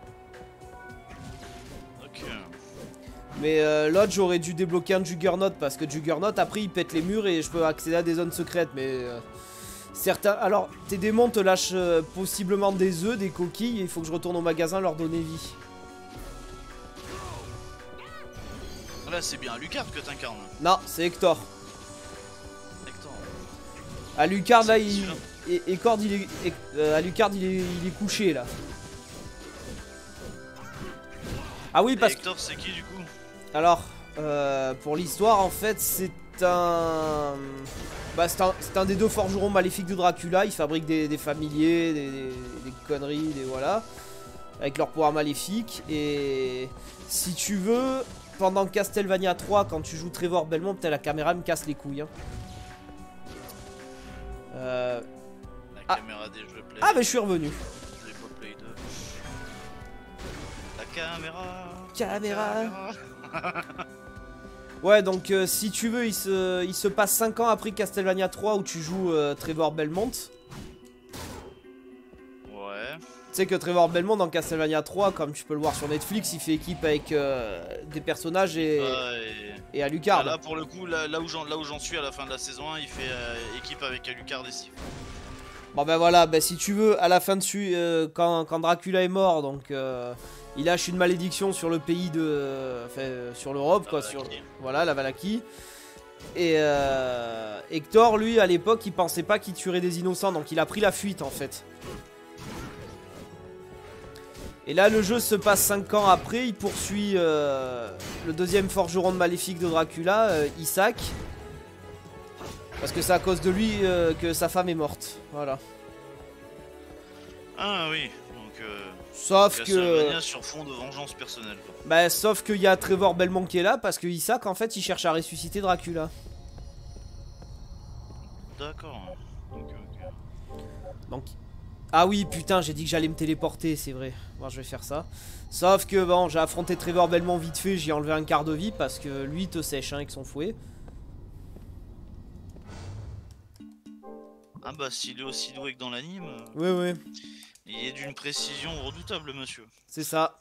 Ok. Mais l'autre, j'aurais dû débloquer un Juggernaut, parce que Juggernaut, après, il pète les murs et je peux accéder à des zones secrètes. Mais certains... Alors, tes démons te lâchent possiblement des œufs, des coquilles, et il faut que je retourne au magasin leur donner vie. Là, c'est bien Lucard que t'incarnes. Non, c'est Hector. Hector. Alucard, là, C'est il... sûr. Alucard, il est couché, là. Ah oui, Et parce que... Hector, c'est qui du coup? Alors, pour l'histoire, en fait, c'est un... Bah, c'est un des deux forgerons maléfiques de Dracula. Il fabrique des familiers, des conneries, des voilà. Avec leur pouvoir maléfique. Et si tu veux, pendant Castlevania 3, quand tu joues Trevor Belmont, peut-être la caméra me casse les couilles. Hein. La caméra des jeux Play. Ah, mais je suis revenu. Des jeux Play 2. La caméra. Caméra. Ouais, donc si tu veux, il se passe 5 ans après Castlevania 3 où tu joues Trevor Belmont. Ouais. Tu sais que Trevor Belmont dans Castlevania 3, comme tu peux le voir sur Netflix, il fait équipe avec des personnages et Alucard. Là, pour le coup, là où j'en suis à la fin de la saison 1, il fait équipe avec Alucard et Sif. Bon ben voilà, ben, si tu veux, à la fin dessus, quand Dracula est mort, donc il lâche une malédiction sur le pays de... Enfin, sur l'Europe, quoi. Sur, voilà, la Valachie. Et Hector, lui, à l'époque, il pensait pas qu'il tuerait des innocents, donc il a pris la fuite, en fait. Et là, le jeu se passe 5 ans après, il poursuit le deuxième forgeron de maléfique de Dracula, Isaac. Parce que c'est à cause de lui que sa femme est morte, voilà. Ah oui, donc sauf que... Castlevania sur fond de vengeance personnelle, quoi. Bah, sauf qu'il y a Trevor Belmont qui est là, parce que Isaac, en fait, il cherche à ressusciter Dracula. D'accord. Ok. Donc... Ah oui, putain, j'ai dit que j'allais me téléporter, c'est vrai. Bon, je vais faire ça. Sauf que, bon, j'ai affronté Trevor Belmont vite fait, j'ai enlevé un quart de vie, parce que lui, il te sèche, hein, avec son fouet. Ah bah, s'il est aussi doué que dans l'anime, Oui. il est d'une précision redoutable, monsieur. C'est ça.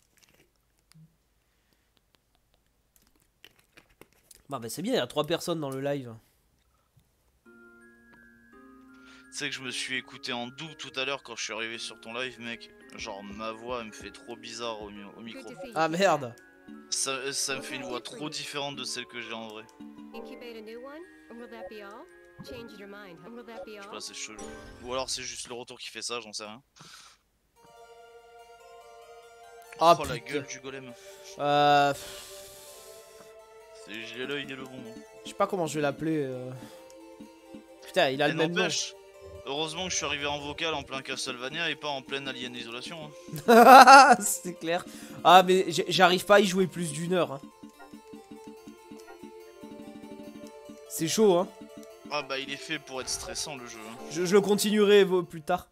Bah, c'est bien, il y a 3 personnes dans le live. Tu sais que je me suis écouté en double tout à l'heure quand je suis arrivé sur ton live, mec. Genre, ma voix, elle me fait trop bizarre au micro. Ah merde. Ça me fait une voix trop différente de celle que j'ai en vrai. Je sais pas, c'est chelou. Ou alors c'est juste le retour qui fait ça, j'en sais rien. Ah, oh la putain. gueule du golem. J'ai l'œil et le bon. Je sais pas comment je vais l'appeler. Putain, il a le même nom. N'empêche, heureusement que je suis arrivé en vocal en plein Castlevania et pas en pleine Alien Isolation. Hein. C'est clair. Ah, mais j'arrive pas à y jouer plus d'1 heure. Hein. C'est chaud, hein. Ah bah il est fait pour être stressant le jeu. Hein. Je le continuerai plus tard.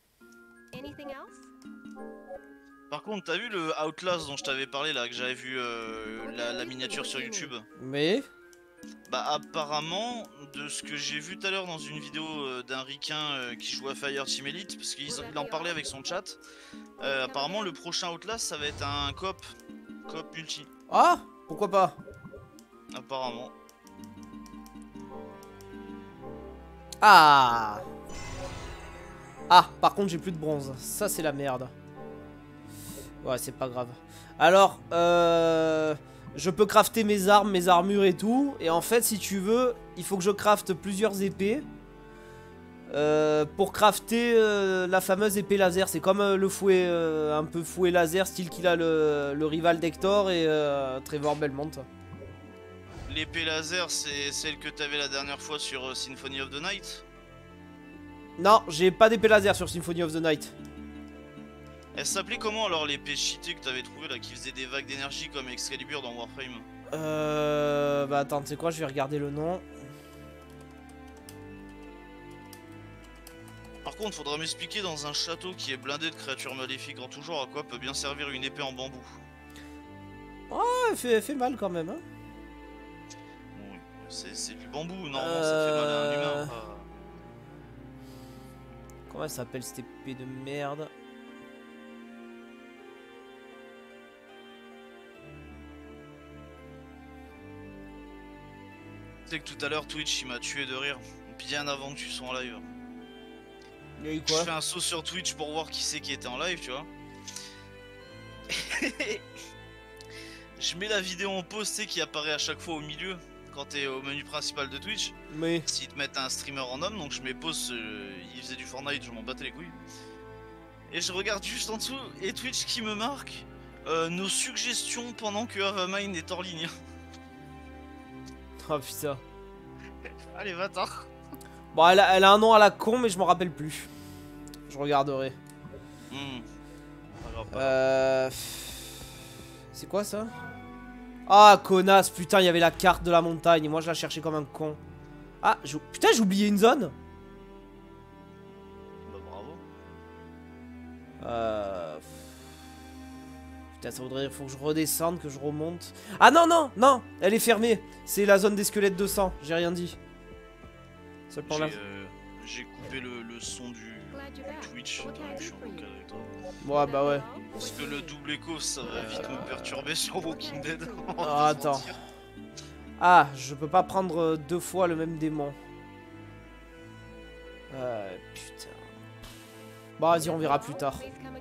Par contre, t'as vu le Outlast dont je t'avais parlé là, que j'avais vu la miniature sur YouTube? Mais... Bah apparemment, de ce que j'ai vu tout à l'heure dans une vidéo d'un ricain qui joue à Fireteam Elite, parce qu'il en parlait avec son chat, apparemment le prochain Outlast ça va être un coop multi. Ah, pourquoi pas? Apparemment. Ah. Ah, par contre j'ai plus de bronze. Ça c'est la merde. Ouais, c'est pas grave. Alors, je peux crafter mes armes, mes armures et tout. Et en fait, si tu veux, il faut que je crafte plusieurs épées. Pour crafter la fameuse épée laser. C'est comme le fouet, un peu fouet laser, style qu'il a le rival d'Hector et Trevor Belmont. L'épée laser, c'est celle que t'avais la dernière fois sur Symphony of the Night? Non, j'ai pas d'épée laser sur Symphony of the Night. Elle s'appelait comment alors l'épée cheatée que t'avais trouvé là qui faisait des vagues d'énergie comme Excalibur dans Warframe? Bah attends, tu sais quoi, je vais regarder le nom. Par contre, faudra m'expliquer dans un château qui est blindé de créatures maléfiques en tout genre à quoi peut bien servir une épée en bambou. Oh, elle fait mal quand même, hein. Bon, c'est du bambou, normalement ça fait mal à un humain. Pas... Comment elle s'appelle cette épée de merde? Tu sais que tout à l'heure Twitch il m'a tué de rire, bien avant que tu sois en live. Il y a eu Je quoi? fais un saut sur Twitch pour voir qui c'est qui était en live, tu vois. Je mets la vidéo en pause, tu sais, qui apparaît à chaque fois au milieu quand t'es au menu principal de Twitch. Mais... S'ils te mettent un streamer en homme, donc je mets pause, il faisait du Fortnite, je m'en battais les couilles. Et je regarde juste en dessous, et Twitch qui me marque nos suggestions pendant que Avamine est hors ligne. Oh putain. Allez, va-t'en. Bon, elle a un nom à la con, mais je m'en rappelle plus. Je regarderai. Pas grave. C'est quoi ça? Ah, connasse, putain, il y avait la carte de la montagne. Et moi, je la cherchais comme un con. Ah, putain, j'ai oublié une zone. Bah, bravo. Putain, ça voudrait dire faut que je redescende, que je remonte. Ah non, non, non, elle est fermée. C'est la zone des squelettes de sang, j'ai rien dit. Seulement là. J'ai coupé le son du Twitch, je suis en vocal avec toi. Ouais, bah ouais. Parce que le double écho, ça va vite me perturber sur Walking Dead. Ah, attends. Ah, je peux pas prendre 2 fois le même démon. Putain. Bon, vas-y, on verra plus tard.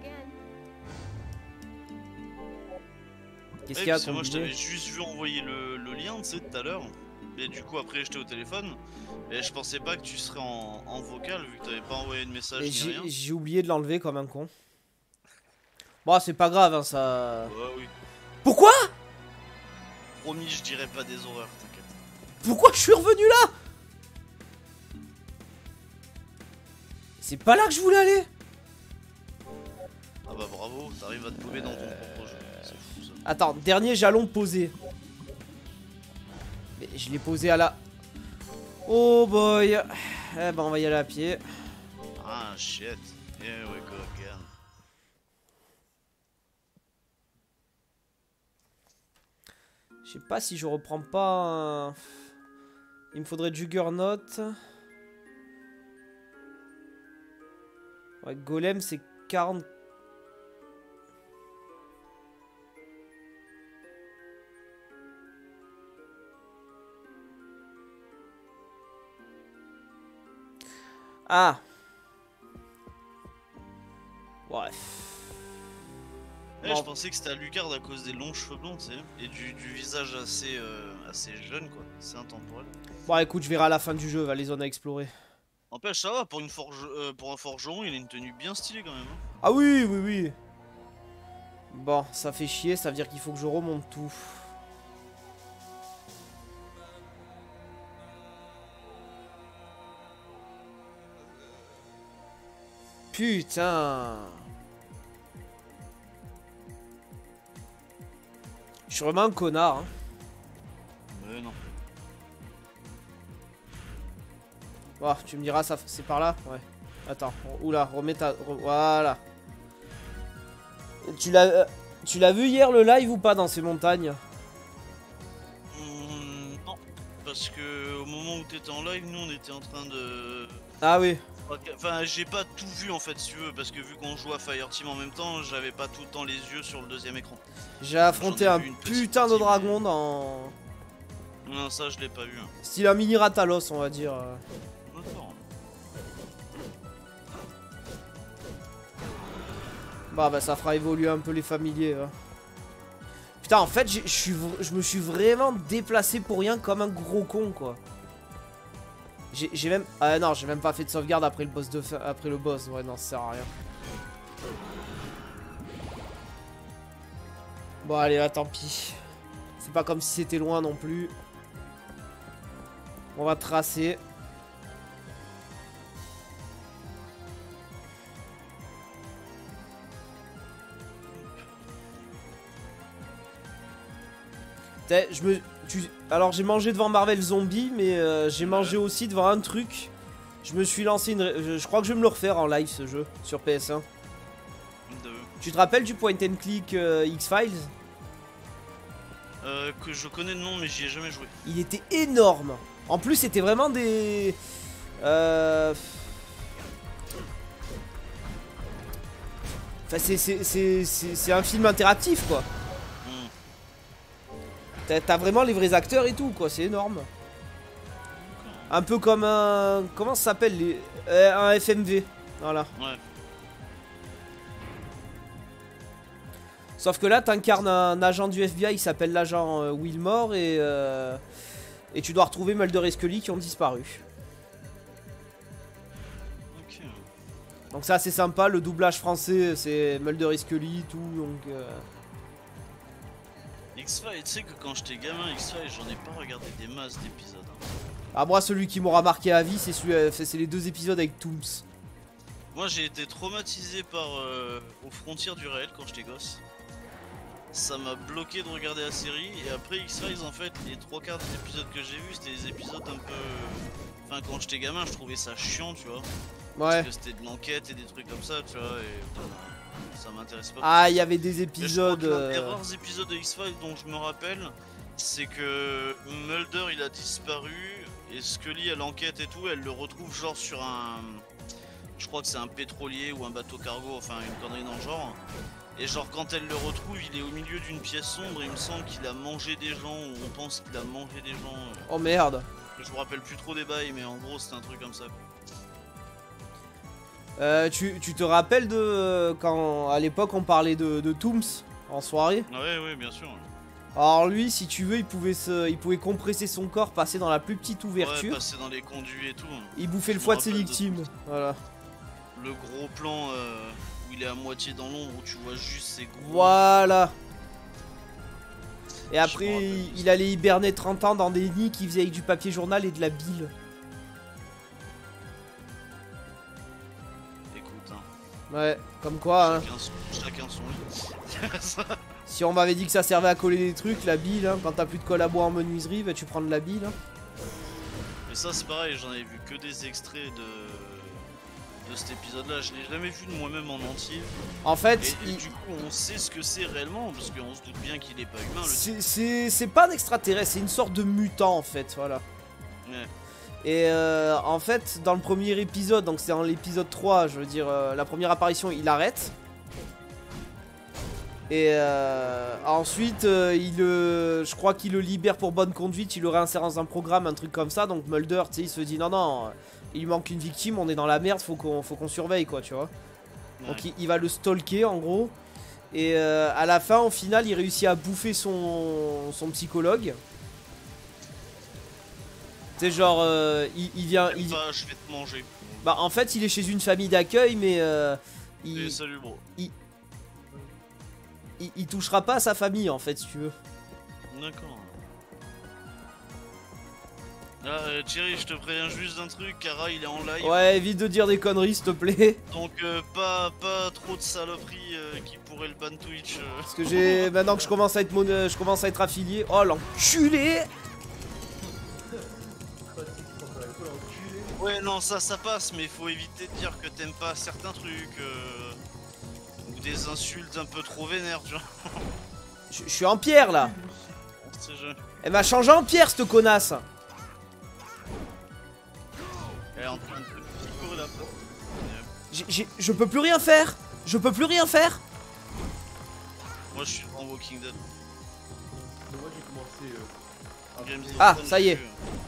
Qu'est-ce qu'il y a Moi, je t'avais combiné? juste vu envoyer le lien, tu sais, tout à l'heure. Et du coup, après, j'étais au téléphone. Et je pensais pas que tu serais en vocal, vu que t'avais pas envoyé de message Et ni rien. j'ai oublié de l'enlever comme un con. Bon, c'est pas grave, hein, ça... Ouais, oui. Pourquoi? Promis, je dirais pas des horreurs, t'inquiète. Pourquoi je suis revenu là? C'est pas là que je voulais aller. Ah bah bravo, t'arrives à te paumer dans ton propre jeu. C'est fou ça. Attends, dernier jalon posé. Mais je l'ai posé à la... Oh boy. Eh ben on va y aller à pied. Ah shit. Here we go again. Je sais pas si je reprends pas... Il me faudrait Juggernaut. Ouais, Golem c'est 40... Ah. Ouais. Eh, Bon. je pensais que c'était à Lucard à cause des longs cheveux blonds, tu sais. Et du visage assez, assez jeune, quoi. C'est intemporel. Bon écoute, je verrai à la fin du jeu, va les zones à explorer. N'empêche, ça va, pour un forgeron, il a une tenue bien stylée quand même. Hein. Ah oui, oui, oui. Bon, ça fait chier, ça veut dire qu'il faut que je remonte tout. Putain. Je suis vraiment un connard. Hein. Ouais, non. Oh, tu me diras, ça c'est par là? Ouais. Attends, oula, remets ta... Voilà. Tu l'as vu hier le live ou pas dans ces montagnes? Non. Parce que au moment où t'étais en live, nous on était en train de... Ah oui. Enfin, j'ai pas tout vu en fait, si tu veux, parce que vu qu'on joue à Fireteam en même temps, j'avais pas tout le temps les yeux sur le deuxième écran. J'ai affronté un vu une petite putain de partie, dragon dans... Non, ça je l'ai pas vu. Hein. Style un mini Ratalos, on va dire. D'accord. Bah ça fera évoluer un peu les familiers. Hein. Putain, en fait, je me suis vraiment déplacé pour rien comme un gros con, quoi. J'ai même... Ah non, j'ai même pas fait de sauvegarde après le boss de fin... Après le boss, ouais, non, ça sert à rien. Bon, allez, là, tant pis. C'est pas comme si c'était loin non plus. On va tracer. Alors j'ai mangé devant Marvel Zombie, mais j'ai mangé aussi devant un truc. Je me suis lancé je crois que je vais me le refaire en live ce jeu sur PS1. Tu te rappelles du point and click X-Files? Que je connais de nom mais j'y ai jamais joué. Il était énorme. En plus c'était vraiment des... Enfin c'est un film interactif quoi. T'as vraiment les vrais acteurs et tout quoi, c'est énorme. Un peu comme un... Comment ça s'appelle un FMV. Voilà. Ouais. Sauf que là t'incarnes un agent du FBI, il s'appelle l'agent Wilmore et tu dois retrouver Mulder et Scully qui ont disparu. Ok. Donc c'est assez sympa, le doublage français c'est Mulder et Scully tout donc... X-Files, tu sais que quand j'étais gamin, X-Files, j'en ai pas regardé des masses d'épisodes. Hein. Ah moi celui qui m'aura marqué à vie c'est les 2 épisodes avec Tooms. Moi j'ai été traumatisé par aux frontières du réel quand j'étais gosse. Ça m'a bloqué de regarder la série et après X-Files en fait les 3/4 des épisodes que j'ai vus c'était des épisodes un peu... Enfin quand j'étais gamin je trouvais ça chiant tu vois. Ouais. Parce que c'était de l'enquête et des trucs comme ça tu vois et ça m'intéresse pas. Ah il y avait des épisodes... l'un des rares épisodes de X-Files dont je me rappelle c'est que Mulder il a disparu et Scully elle enquête et tout, elle le retrouve genre sur un... Je crois que c'est un pétrolier ou un bateau cargo, enfin une connerie dans le genre. Et genre quand elle le retrouve, il est au milieu d'une pièce sombre, il me semble qu'il a mangé des gens, ou on pense qu'il a mangé des gens. Oh merde. Je me rappelle plus trop des bails, mais en gros c'est un truc comme ça. Tu te rappelles de quand à l'époque on parlait de Tooms en soirée? Ouais bien sûr. Alors lui si tu veux il pouvait compresser son corps, passer dans la plus petite ouverture. Ouais, passer dans les conduits et tout. Il bouffait le foie de ses victimes. Voilà. Le gros plan où il est à moitié dans l'ombre, où tu vois juste ses gros... Voilà. Et après il allait hiberner 30 ans dans des nids qui faisaient avec du papier journal et de la bile. Écoute hein. Ouais, comme quoi chacun son lit. Si on m'avait dit que ça servait à coller des trucs, la bile, hein, quand t'as plus de colle à bois en menuiserie, bah, tu prends de la bile. Hein. Mais ça c'est pareil, j'en avais vu que des extraits de cet épisode là, je l'ai jamais vu de moi-même en entier. En fait, et du coup on sait ce que c'est réellement, parce qu'on se doute bien qu'il est pas humain. C'est pas un extraterrestre, c'est une sorte de mutant en fait, voilà. Ouais. Et en fait, dans le premier épisode, donc c'est dans l'épisode 3, je veux dire, la première apparition, il arrête. Et ensuite, je crois qu'il le libère pour bonne conduite, il le réinsère dans un programme, un truc comme ça. Donc Mulder, tu sais, il se dit non, il lui manque une victime, on est dans la merde, faut qu'on surveille quoi, tu vois. Ouais. Donc il va le stalker en gros. Et à la fin, au final, il réussit à bouffer son psychologue. Tu sais, genre, il vient. Je vais te manger. Bah, en fait, il est chez une famille d'accueil, mais salut bro. Il touchera pas à sa famille en fait si tu veux. D'accord. Là Thierry, je te préviens juste d'un truc, Kara il est en live. Ouais, évite de dire des conneries s'il te plaît. Donc pas trop de saloperies qui pourraient le ban Twitch. Parce que j'ai maintenant que je commence à être affilié. Oh l'enculé. Ouais non ça passe, mais il faut éviter de dire que t'aimes pas certains trucs. Des insultes un peu trop vénères, tu vois. Je suis en pierre là. Elle m'a changé en pierre cette connasse. Elle est en train de courir là. Je peux plus rien faire. Je peux plus rien faire. Moi je suis en Walking Dead. Moi j'ai commencé ah ça y est.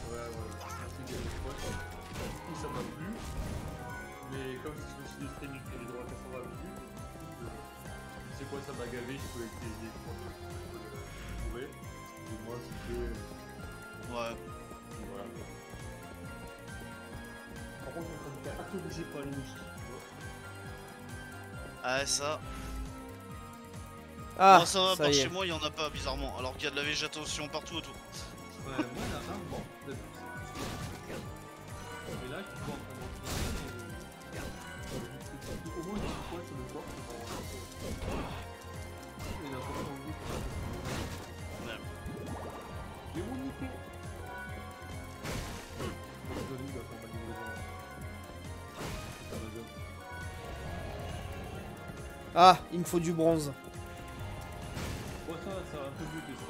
Ça m'a plu. Mais comme je me suis dit les droits à 80 minutes, c'est quoi ça m'a gavé, j'ai collecté les points que je trouvais. Et moi c'était... Ouais. Voilà. Par contre, je suis en train de me faire atomiser par les moustiques. Ah ça. Ah, non, ça va, ça par y est. chez moi il y en a pas bizarrement, alors qu'il y a de la végétation partout autour. Ouais, moi il y en a un, bon, peut-être. Et là, je suis en train de au moins il y a une fois sur le corps, il y a un peu de Ah, il me faut du bronze. Ouais, ça va un peu mieux que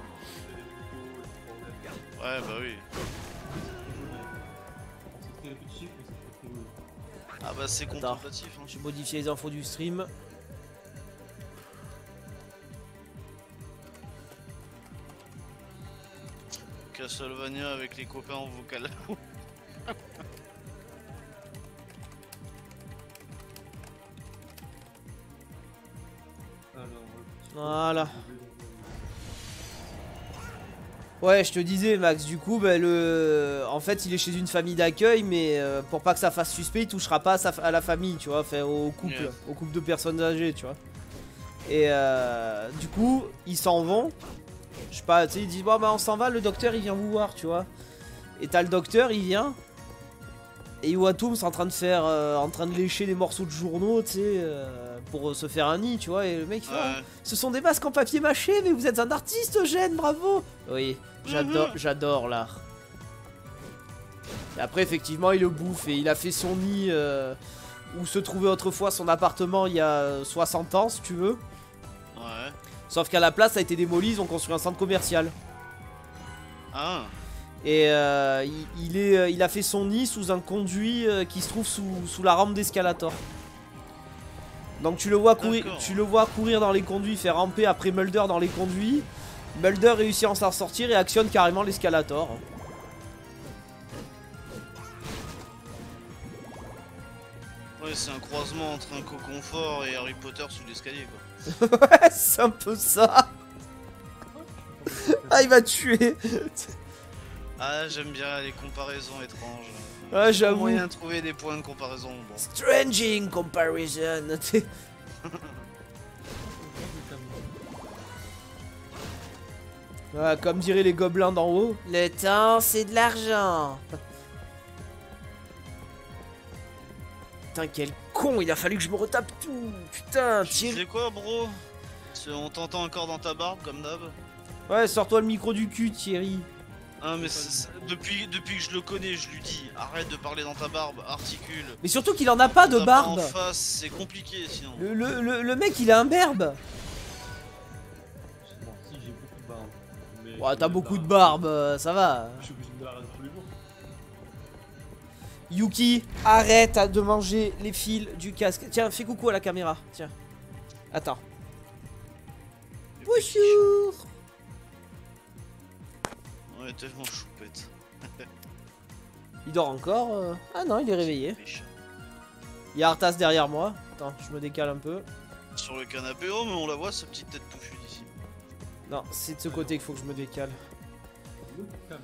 ça. Ouais, bah oui. C'est très répétitif, mais c'est très joli. Ah bah c'est contemplatif. Hein. J'ai modifié les infos du stream. Castlevania avec les copains en vocal. Voilà. Ouais, je te disais, Max, du coup, bah, en fait, il est chez une famille d'accueil, mais pour pas que ça fasse suspect, il touchera pas à la famille, tu vois, enfin, au couple, Yeah. au couple de personnes âgées, tu vois. Et du coup, ils s'en vont. Je sais pas, tu sais, ils disent, bon, bah, on s'en va, le docteur, il vient vous voir, tu vois. Et t'as le docteur, il vient. Et Iwatum, c'est en train de faire, en train de lécher des morceaux de journaux, tu sais, pour se faire un nid, tu vois. Et le mec, il fait, Ouais. oh, ce sont des masques en papier mâché, mais vous êtes un artiste, Eugène, bravo. Oui, j'adore l'art. Et après, effectivement, il le bouffe et il a fait son nid où se trouvait autrefois son appartement il y a 60 ans, si tu veux. Ouais. Sauf qu'à la place, ça a été démoli, ils ont construit un centre commercial. Ah. Et il a fait son nid sous un conduit qui se trouve sous la rampe d'escalator. Donc tu le vois courir dans les conduits, faire ramper après Mulder dans les conduits. Mulder réussit à s'en sortir et actionne carrément l'escalator. Ouais, c'est un croisement entre un coconfort et Harry Potter sous l'escalier quoi. Ouais, c'est un peu ça. Ah, il m'a tué. Ah, j'aime bien les comparaisons étranges. Ah, j'avoue. Moyen de trouver des points de comparaison. Bon. Stranging comparison. Ah, comme diraient les gobelins d'en haut. Le temps, c'est de l'argent. Putain, quel con, il a fallu que je me retape tout. Putain, Tu Thierry. sais quoi, bro? On t'entend encore dans ta barbe, comme d'hab. Ouais, sors-toi le micro du cul, Thierry. Ah, mais depuis que je le connais, je lui dis arrête de parler dans ta barbe, articule. Mais surtout qu'il en a pas de T'as barbe. en face, c'est compliqué sinon. Le mec, il a un berbe. Bon, si, j'ai beaucoup de barbe. Mais Ouais, t'as beaucoup de barbe, ça va. Je suis obligé de me la raser tous les jours. Yuki, arrête de manger les fils du casque. Tiens, fais coucou à la caméra. Tiens. Attends. Bonjour. Ouais, tellement choupette. Il dort encore Ah non, il est réveillé. Il y a Arthas derrière moi. Attends, je me décale un peu. Sur le canapé, oh, mais on la voit, sa petite tête touffue d'ici. Non, c'est de ce côté qu'il faut que je me décale. Le camion.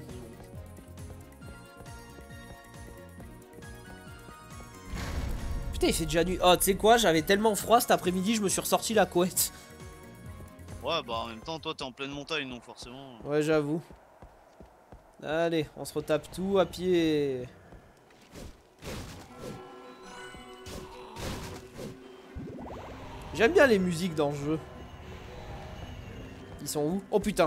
Putain, il fait déjà nuit. Oh, tu sais quoi, j'avais tellement froid cet après-midi, je me suis ressorti la couette. Ouais, bah en même temps, toi t'es en pleine montagne, donc forcément. Ouais, j'avoue. Allez, on se retape tout à pied. J'aime bien les musiques dans le jeu. Ils sont où? Oh putain.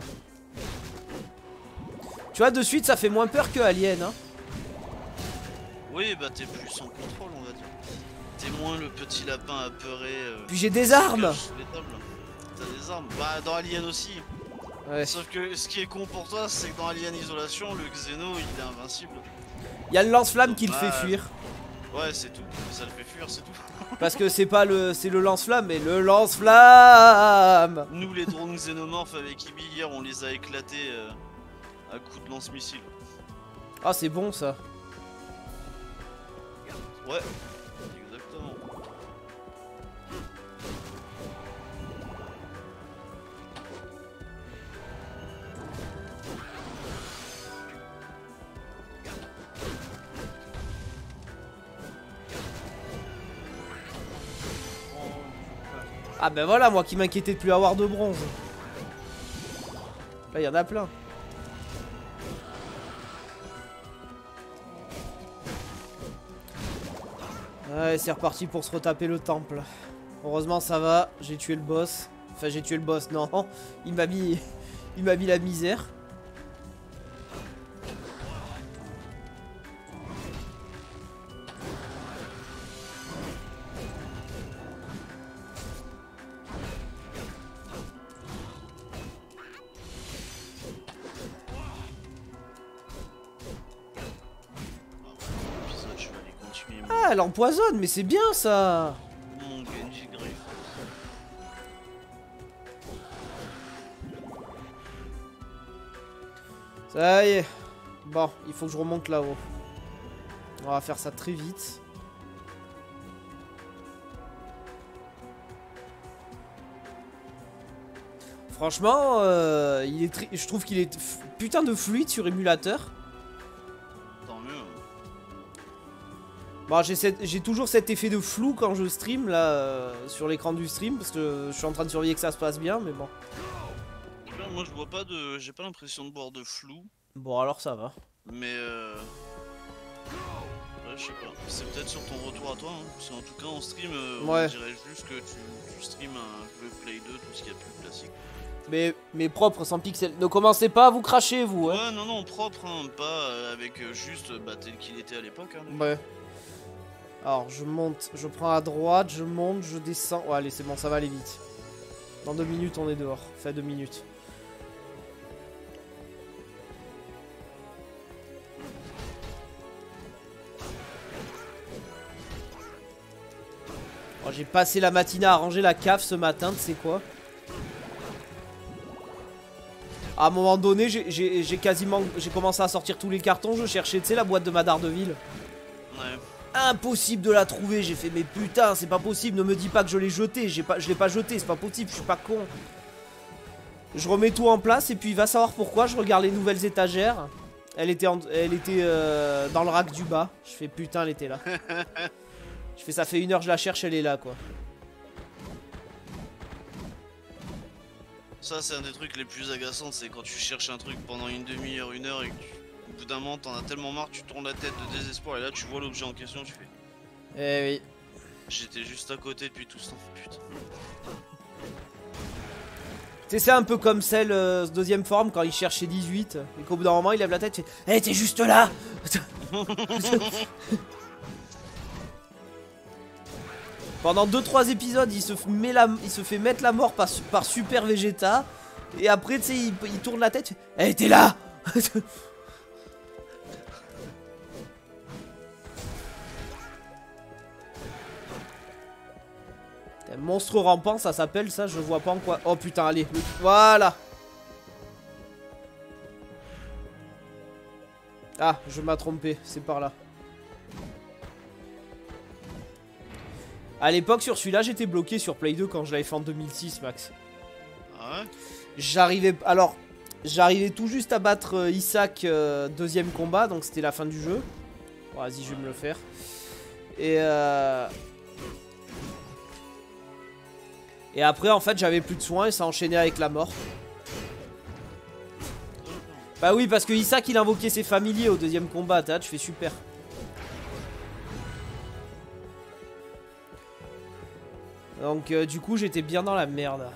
Tu vois, de suite, ça fait moins peur que Alien, hein. Oui, bah t'es plus en contrôle, on va dire. T'es moins le petit lapin apeuré. Puis j'ai des armes. sous les tables. T'as des armes. Bah dans Alien aussi. Ouais. Sauf que ce qui est con pour toi, c'est que dans Alien Isolation, le Xeno il est invincible. Il y a le lance-flamme qui le Bah, fait fuir. Ouais, c'est tout. Ça le fait fuir, c'est tout. Parce que c'est pas le. C'est le lance-flamme, mais le lance-flamme. Nous, les drones xénomorphes avec Ibi, hier, on les a éclatés à coups de lance-missiles. Ah, c'est bon ça. Ouais, exactement. Ah ben voilà, moi qui m'inquiétais de plus avoir de bronze. Là, il y en a plein. Ouais, c'est reparti pour se retaper le temple. Heureusement, ça va. J'ai tué le boss. Enfin, j'ai tué le boss, non. Il m'a mis la misère. Ah, elle empoisonne, mais c'est bien ça. Mon Genji Griff. Ça y est. Bon, il faut que je remonte là-haut. On va faire ça très vite. Franchement, je trouve qu'il est putain de fluide sur émulateur. Tant mieux. Bon, j'ai toujours cet effet de flou quand je stream là sur l'écran du stream parce que je suis en train de surveiller que ça se passe bien, mais bon. Moi je vois pas de. J'ai pas l'impression de voir de flou. Bon, alors ça va. Mais ouais, je sais pas. C'est peut-être sur ton retour à toi. Hein. Parce qu'en tout cas en stream, Ouais. on dirait juste que tu stream le Play 2, tout ce qu'il y a de plus classique. Mais propre, sans pixels. Ne commencez pas à vous cracher, vous. Ouais, non, propre, hein, pas avec juste tel qu'il était à l'époque. Hein. Ouais. Alors, je monte, je prends à droite, je monte, je descends. Ouais, allez, c'est bon, ça va aller vite. Dans 2 minutes, on est dehors. Fait 2 minutes. Oh, j'ai passé la matinée à ranger la cave ce matin, tu sais quoi? À un moment donné, j'ai commencé à sortir tous les cartons, je cherchais, tu sais, la boîte de Madardeville. Ouais. Impossible de la trouver, j'ai fait mais putain c'est pas possible, ne me dis pas que je l'ai jeté, je l'ai pas jeté, c'est pas possible, je suis pas con. Je remets tout en place et puis va savoir pourquoi, je regarde les nouvelles étagères. Elle était dans le rack du bas, je fais putain elle était là. Je fais ça fait 1 heure je la cherche, elle est là quoi. Ça c'est un des trucs les plus agaçants, c'est quand tu cherches un truc pendant une demi-heure, 1 heure et que au bout d'un moment t'en as tellement marre, tu tournes la tête de désespoir et là tu vois l'objet en question, tu fais. Eh oui. J'étais juste à côté depuis tout ce temps, putain. Tu sais, c'est un peu comme celle, deuxième forme, quand il cherchait 18, et qu'au bout d'un moment il lève la tête et fait « Eh, t'es juste là !» Pendant 2-3 épisodes, il se fait mettre la mort par Super Vegeta, et après, tu sais, il tourne la tête, « Eh, t'es là !» Monstre rampant, ça s'appelle ça, je vois pas en quoi. Oh putain, allez, voilà. Ah, je m'ai trompé, c'est par là. À l'époque, sur celui-là, j'étais bloqué sur Play 2 quand je l'avais fait en 2006, Max. Ah ouais? J'arrivais tout juste à battre Isaac, deuxième combat, donc c'était la fin du jeu. Bon, vas-y, je vais me le faire. Et après, en fait, j'avais plus de soins et ça enchaînait avec la mort. Bah oui, parce que Isaac, il invoquait ses familiers au deuxième combat. T'as, tu fais super. Donc, du coup, j'étais bien dans la merde.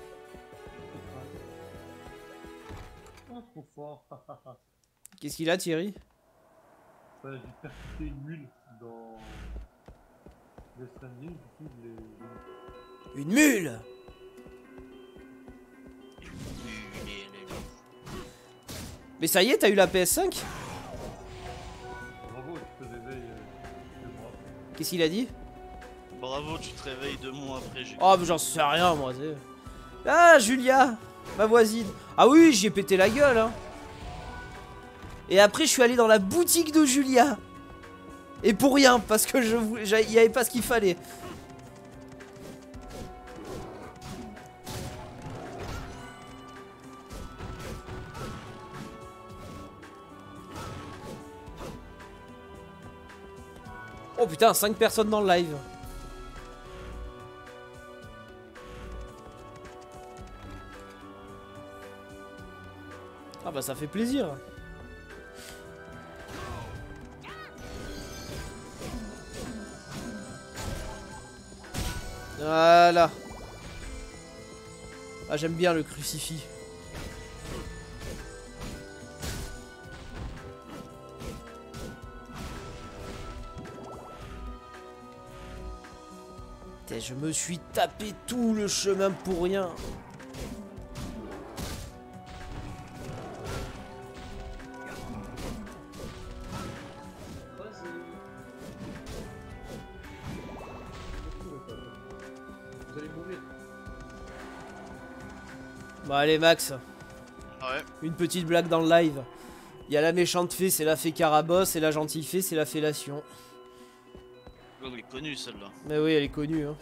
Ah, trop fort. Qu'est-ce qu'il a, Thierry? Ouais, j'ai percuté une mule dans Death Stranding, du coup, je l'ai... Une mule! Mais ça y est, t'as eu la PS5? Bravo, tu te réveilles 2 mois. Qu'est-ce qu'il a dit? Bravo, tu te réveilles 2 mois après. Oh, mais j'en sais rien, moi. Ah, Julia, ma voisine. Ah oui, j'y ai pété la gueule, hein. Et après, je suis allé dans la boutique de Julia. Et pour rien, parce que il y avait pas ce qu'il fallait. Oh putain, 5 personnes dans le live. Ah bah ça fait plaisir. Voilà. Ah j'aime bien le crucifix. Je me suis tapé tout le chemin pour rien. Bon allez Max, Ouais. une petite blague dans le live. Il y a la méchante fée, c'est la fée Carabosse, et la gentille fée, c'est la fellation. Oh, elle est connue celle-là. Mais oui, elle est connue. Hein.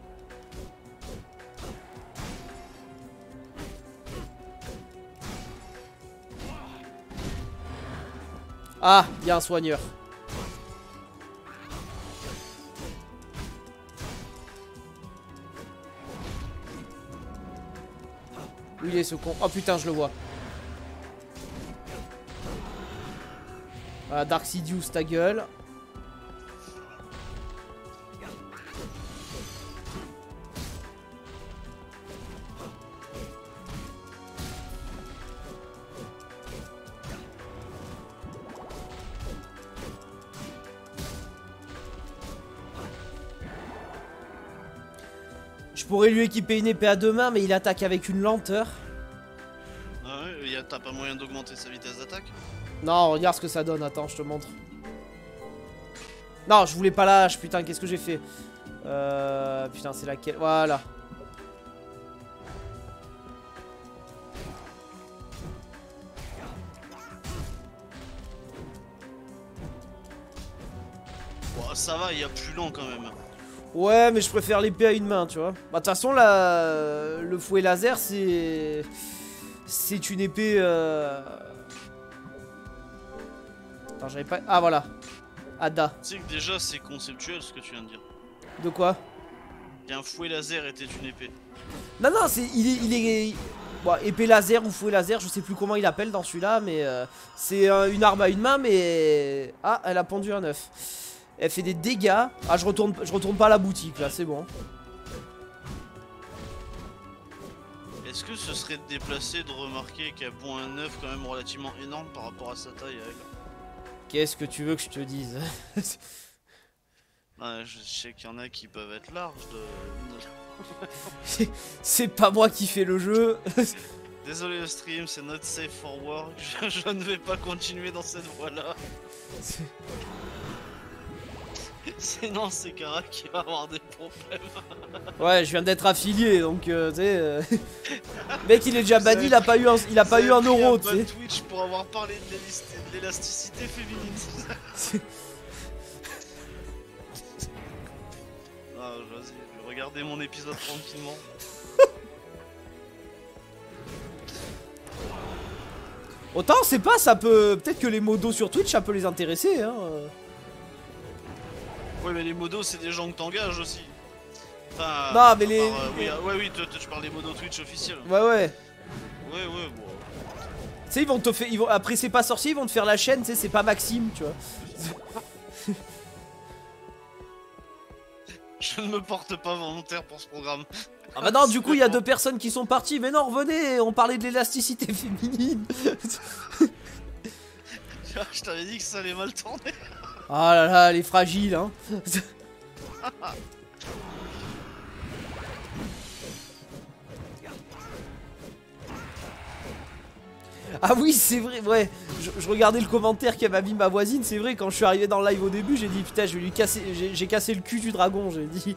Ah, il y a un soigneur. Où il est ce con? Oh putain, je le vois. Voilà, Dark Sidious, ta gueule. Je pourrais lui équiper une épée à deux mains, mais il attaque avec une lenteur. Ah ouais, t'as pas moyen d'augmenter sa vitesse d'attaque? Non, regarde ce que ça donne, attends, je te montre. Non, je voulais pas la hache, putain, qu'est-ce que j'ai fait? Putain, c'est laquelle? Voilà. Bon, ça va, il y a plus lent quand même. Ouais, mais je préfère l'épée à une main, tu vois. Bah, de toute façon, le fouet laser, c'est... C'est une épée... Attends, j'avais pas... Ah, voilà. Ada. Tu sais que déjà, c'est conceptuel ce que tu viens de dire. De quoi? Qu'un fouet laser était une épée. Non, non, c'est... Il est... Bon, épée laser ou fouet laser, je sais plus comment il appelle dans celui-là, mais... c'est une arme à une main, mais... Ah, elle a pendu un œuf. Elle fait des dégâts. Ah, je retourne pas à la boutique, là, c'est bon. Est-ce que ce serait déplacé de remarquer qu'elle pond un œuf quand même relativement énorme par rapport à sa taille à elle? Qu'est-ce que tu veux que je te dise? Ouais, je sais qu'il y en a qui peuvent être larges C'est pas moi qui fais le jeu. Désolé le stream, c'est not safe for work. Je ne vais pas continuer dans cette voie-là. Sinon c'est Kara qui va avoir des problèmes. Ouais, je viens d'être affilié, donc tu sais... Mec, il est déjà banni, il a pas eu un, euro, tu sais. Twitch pour avoir parlé de l'élasticité féminine. Ah, vas-y, je vais regarder mon épisode tranquillement. Autant, c'est pas, ça peut... Peut-être que les modos sur Twitch, ça peut les intéresser, hein. Ouais, mais les modos, c'est des gens que t'engages aussi. Enfin, non, mais les... oui, toi, tu parles des modos Twitch officiels. Ouais, ouais. Ouais, bon. Tu sais, ils vont te faire... Après, c'est pas sorcier, ils vont te faire la chaîne, tu sais, c'est pas Maxime, tu vois. Je ne me porte pas volontaire pour ce programme. Ah bah non, du coup, il y a deux personnes qui sont parties. Mais non, revenez, on parlait de l'élasticité féminine. Je t'avais dit que ça allait mal tourner. Ah là là, elle est fragile, hein. Ah oui, c'est vrai, ouais. Je regardais le commentaire qu'elle m'a mis ma voisine. C'est vrai, quand je suis arrivé dans le live au début, j'ai dit putain, je vais lui casser. J'ai cassé le cul du dragon, j'ai dit.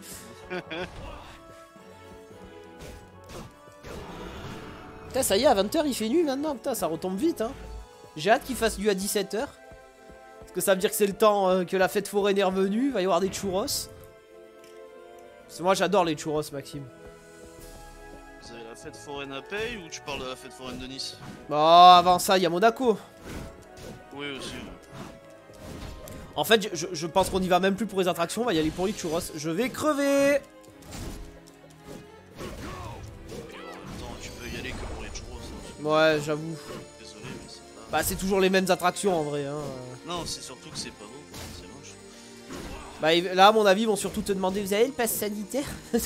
Putain, ça y est, à 20h, il fait nuit maintenant. Putain, ça retombe vite, hein. J'ai hâte qu'il fasse nuit à 17h. Parce que ça veut dire que c'est le temps que la fête foraine est revenue. Il va y avoir des churros. Parce que moi, j'adore les churros, Maxime. Vous avez la fête foraine à Paye ou tu parles de la fête foraine de Nice? Bon, avant ça, il y a Monaco. Oui, aussi. En fait, je pense qu'on y va même plus pour les attractions. On va y aller pour les churros. Je vais crever. Et en même temps, tu peux y aller que pour les churros. Hein. Ouais, j'avoue. Désolé, mais c'est pas... Bah, c'est toujours les mêmes attractions en vrai. Hein. Non, c'est surtout que c'est pas beau, c'est moche. Bah, là, à mon avis, ils vont surtout te demander, vous avez le pass sanitaire?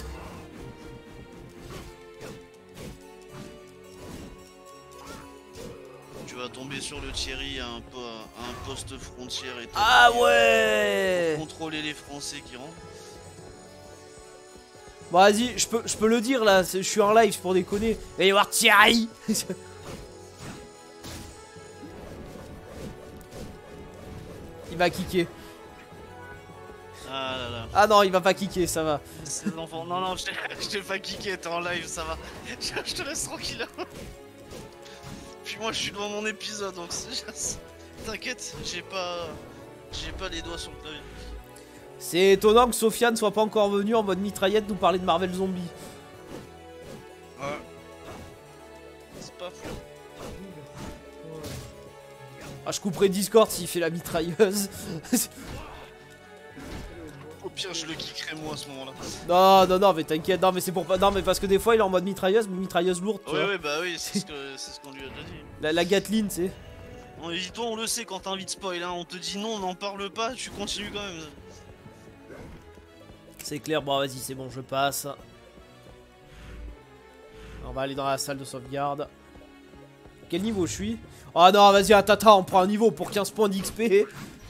Tu vas tomber sur le Thierry à un poste frontière et Ah ouais! pour contrôler les Français qui rentrent. Bon, vas-y, je peux le dire là, je suis en live, c'est pour déconner. Il va y avoir Thierry! Il va kicker. Ah là là. Ah non, il va pas kicker, ça va. Ces enfants. Non, non, je t'ai pas kické, t'es en live, ça va. Je te laisse tranquille. Puis moi, je suis devant mon épisode, donc t'inquiète, j'ai pas les doigts sur le clavier. C'est étonnant que Sophia ne soit pas encore venue en mode mitraillette nous parler de Marvel Zombie. Ouais. C'est pas fou. Ah, je couperai Discord s'il fait la mitrailleuse. Au pire, je le kickerai moi à ce moment-là. Non, non, non, mais t'inquiète, non, mais c'est pour pas. Non, mais parce que des fois il est en mode mitrailleuse, mais mitrailleuse lourde. Tu vois. Ouais, bah oui, c'est ce qu'on lui a déjà dit. La Gatling, tu sais. Toi, on le sait quand t'as envie de spoil, hein. On te dit non, n'en parle pas, tu continues quand même. C'est clair, bon, vas-y, c'est bon, je passe. On va aller dans la salle de sauvegarde. Quel niveau je suis? Oh non, vas-y, attends, on prend un niveau pour 15 points d'XP. Tu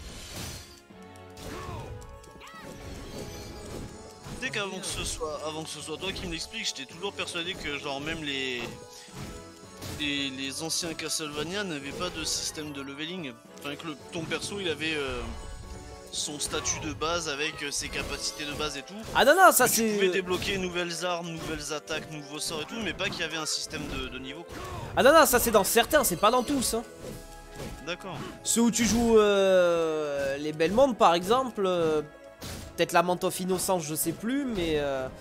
sais qu'avant que ce soit toi qui me l'explique, j'étais toujours persuadé que genre même les anciens Castlevania n'avaient pas de système de leveling. Enfin que ton perso il avait son statut de base avec ses capacités de base et tout. Ah non, non, ça Tu pouvais c'est... débloquer nouvelles armes, nouvelles attaques, nouveaux sorts et tout, mais pas qu'il y avait un système de niveau quoi. Ah non, non, ça c'est dans certains, c'est pas dans tous. Hein. D'accord. Ceux où tu joues les Belmont par exemple, peut-être la Mante of Innocence, je sais plus, mais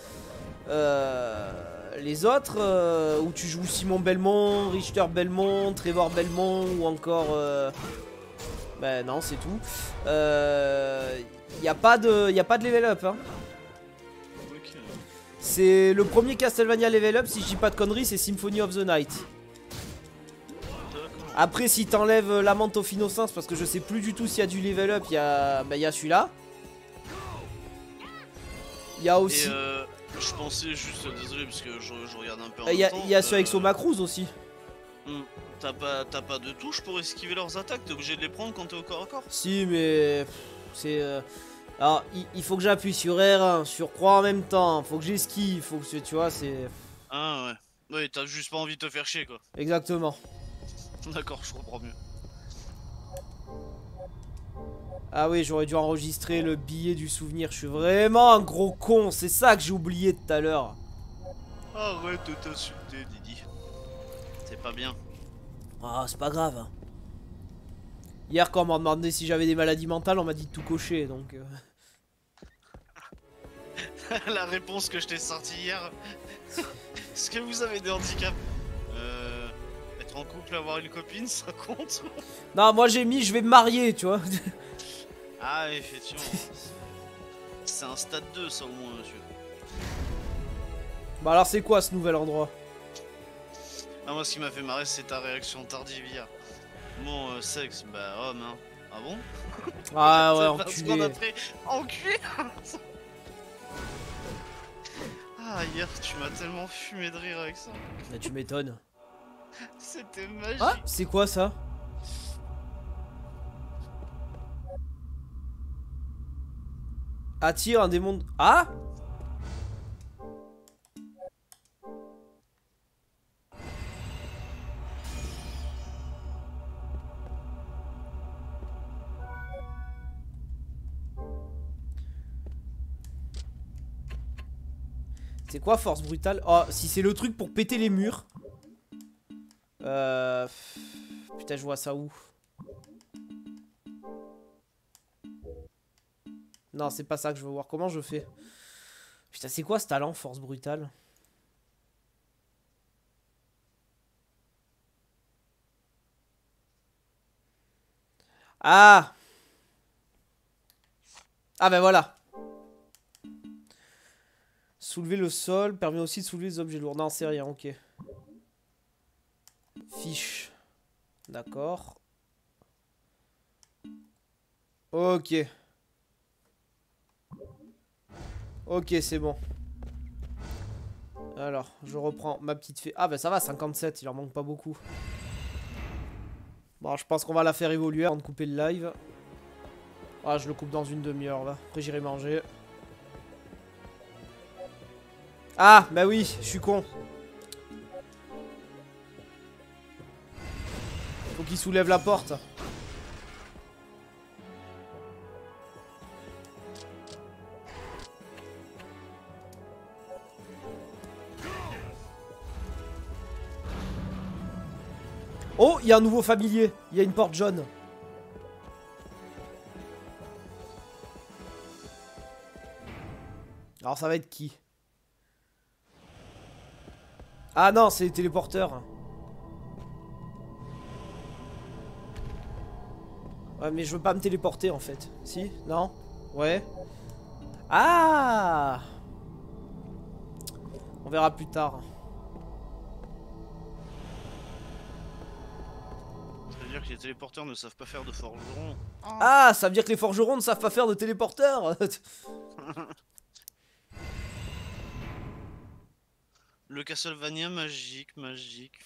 les autres où tu joues Simon Belmont, Richter Belmont, Trevor Belmont ou encore... Ben non, c'est tout. Y a pas de level up. Hein. Ok. C'est le premier Castlevania level up, si je dis pas de conneries, c'est Symphony of the Night. Après, si t'enlèves la Mante of Innocence, parce que je sais plus du tout s'il y a du level up, il y a celui-là. Il y a aussi. Et je pensais juste, désolé parce que je regarde un peu en Il même temps. y a celui avec Soma Cruz aussi. T'as pas de touche pour esquiver leurs attaques, t'es obligé de les prendre quand t'es au corps à corps. Si, mais c'est. Alors, il faut que j'appuie sur R1, sur croix en même temps. Faut que j'esquive, faut que tu vois, c'est. Ah ouais. Ouais, t'as juste pas envie de te faire chier quoi. Exactement. D'accord, je comprends mieux. Ah oui, j'aurais dû enregistrer le billet du souvenir. Je suis vraiment un gros con. C'est ça que j'ai oublié tout à l'heure. Arrête de t'insulter, Didi. C'est pas bien. Ah, c'est pas grave. Hein. Hier, quand on m'a demandé si j'avais des maladies mentales, on m'a dit de tout cocher, donc... La réponse que je t'ai sortie hier. Est-ce que vous avez des handicaps? Être en couple, avoir une copine, ça compte? Non, moi j'ai mis, je vais me marier, tu vois. Ah, effectivement. C'est un stade 2, ça au moins, monsieur. Bah alors c'est quoi ce nouvel endroit? Ah, moi, ce qui m'a fait marrer, c'est ta réaction tardive hier. Mon sexe, bah homme, hein. Ah bon? Ah ouais, Parce qu'on a enculé. pris enculé. Ah, hier, tu m'as tellement fumé de rire avec ça. Bah, tu m'étonnes. C'était magique. Ah, c'est quoi ça? Attire un démon... Ah! C'est quoi force brutale? Oh, si c'est le truc pour péter les murs. Putain, je vois ça où? Non, c'est pas ça que je veux voir. Comment je fais? Putain, c'est quoi ce talent, force brutale? Ah! Ah ben voilà. Soulever le sol permet aussi de soulever les objets lourds. Non, c'est rien, ok. Fiche. D'accord. Ok. Ok, c'est bon. Alors, je reprends ma petite fée. Ah, bah ça va, 57, il en manque pas beaucoup. Bon, je pense qu'on va la faire évoluer avant de couper le live. Ah, je le coupe dans une demi-heure, là. Après, j'irai manger. Ah, bah oui, je suis con. Faut qu'il soulève la porte. Oh, il y a un nouveau familier. Il y a une porte jaune. Alors ça va être qui? Ah non, c'est les téléporteurs. Ouais, mais je veux pas me téléporter en fait. Si? Non? Ouais. Ah! On verra plus tard. Ça veut dire que les téléporteurs ne savent pas faire de forgeron. Ah, ça veut dire que les forgerons ne savent pas faire de téléporteurs. Le Castlevania magique, magique.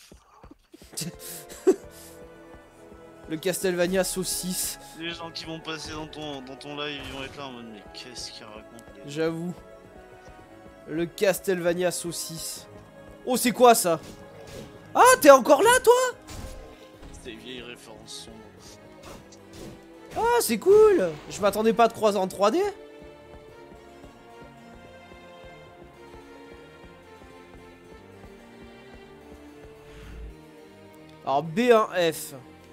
Le Castlevania saucisse. Les gens qui vont passer dans ton live, ils vont être là en mode mais qu'est-ce qu'ils racontent les... J'avoue. Le Castlevania saucisse. Oh, c'est quoi ça? Ah, t'es encore là, toi? Ces vieilles références sombres. Ah, c'est cool. Je m'attendais pas à te croiser en 3D. Alors, B1F.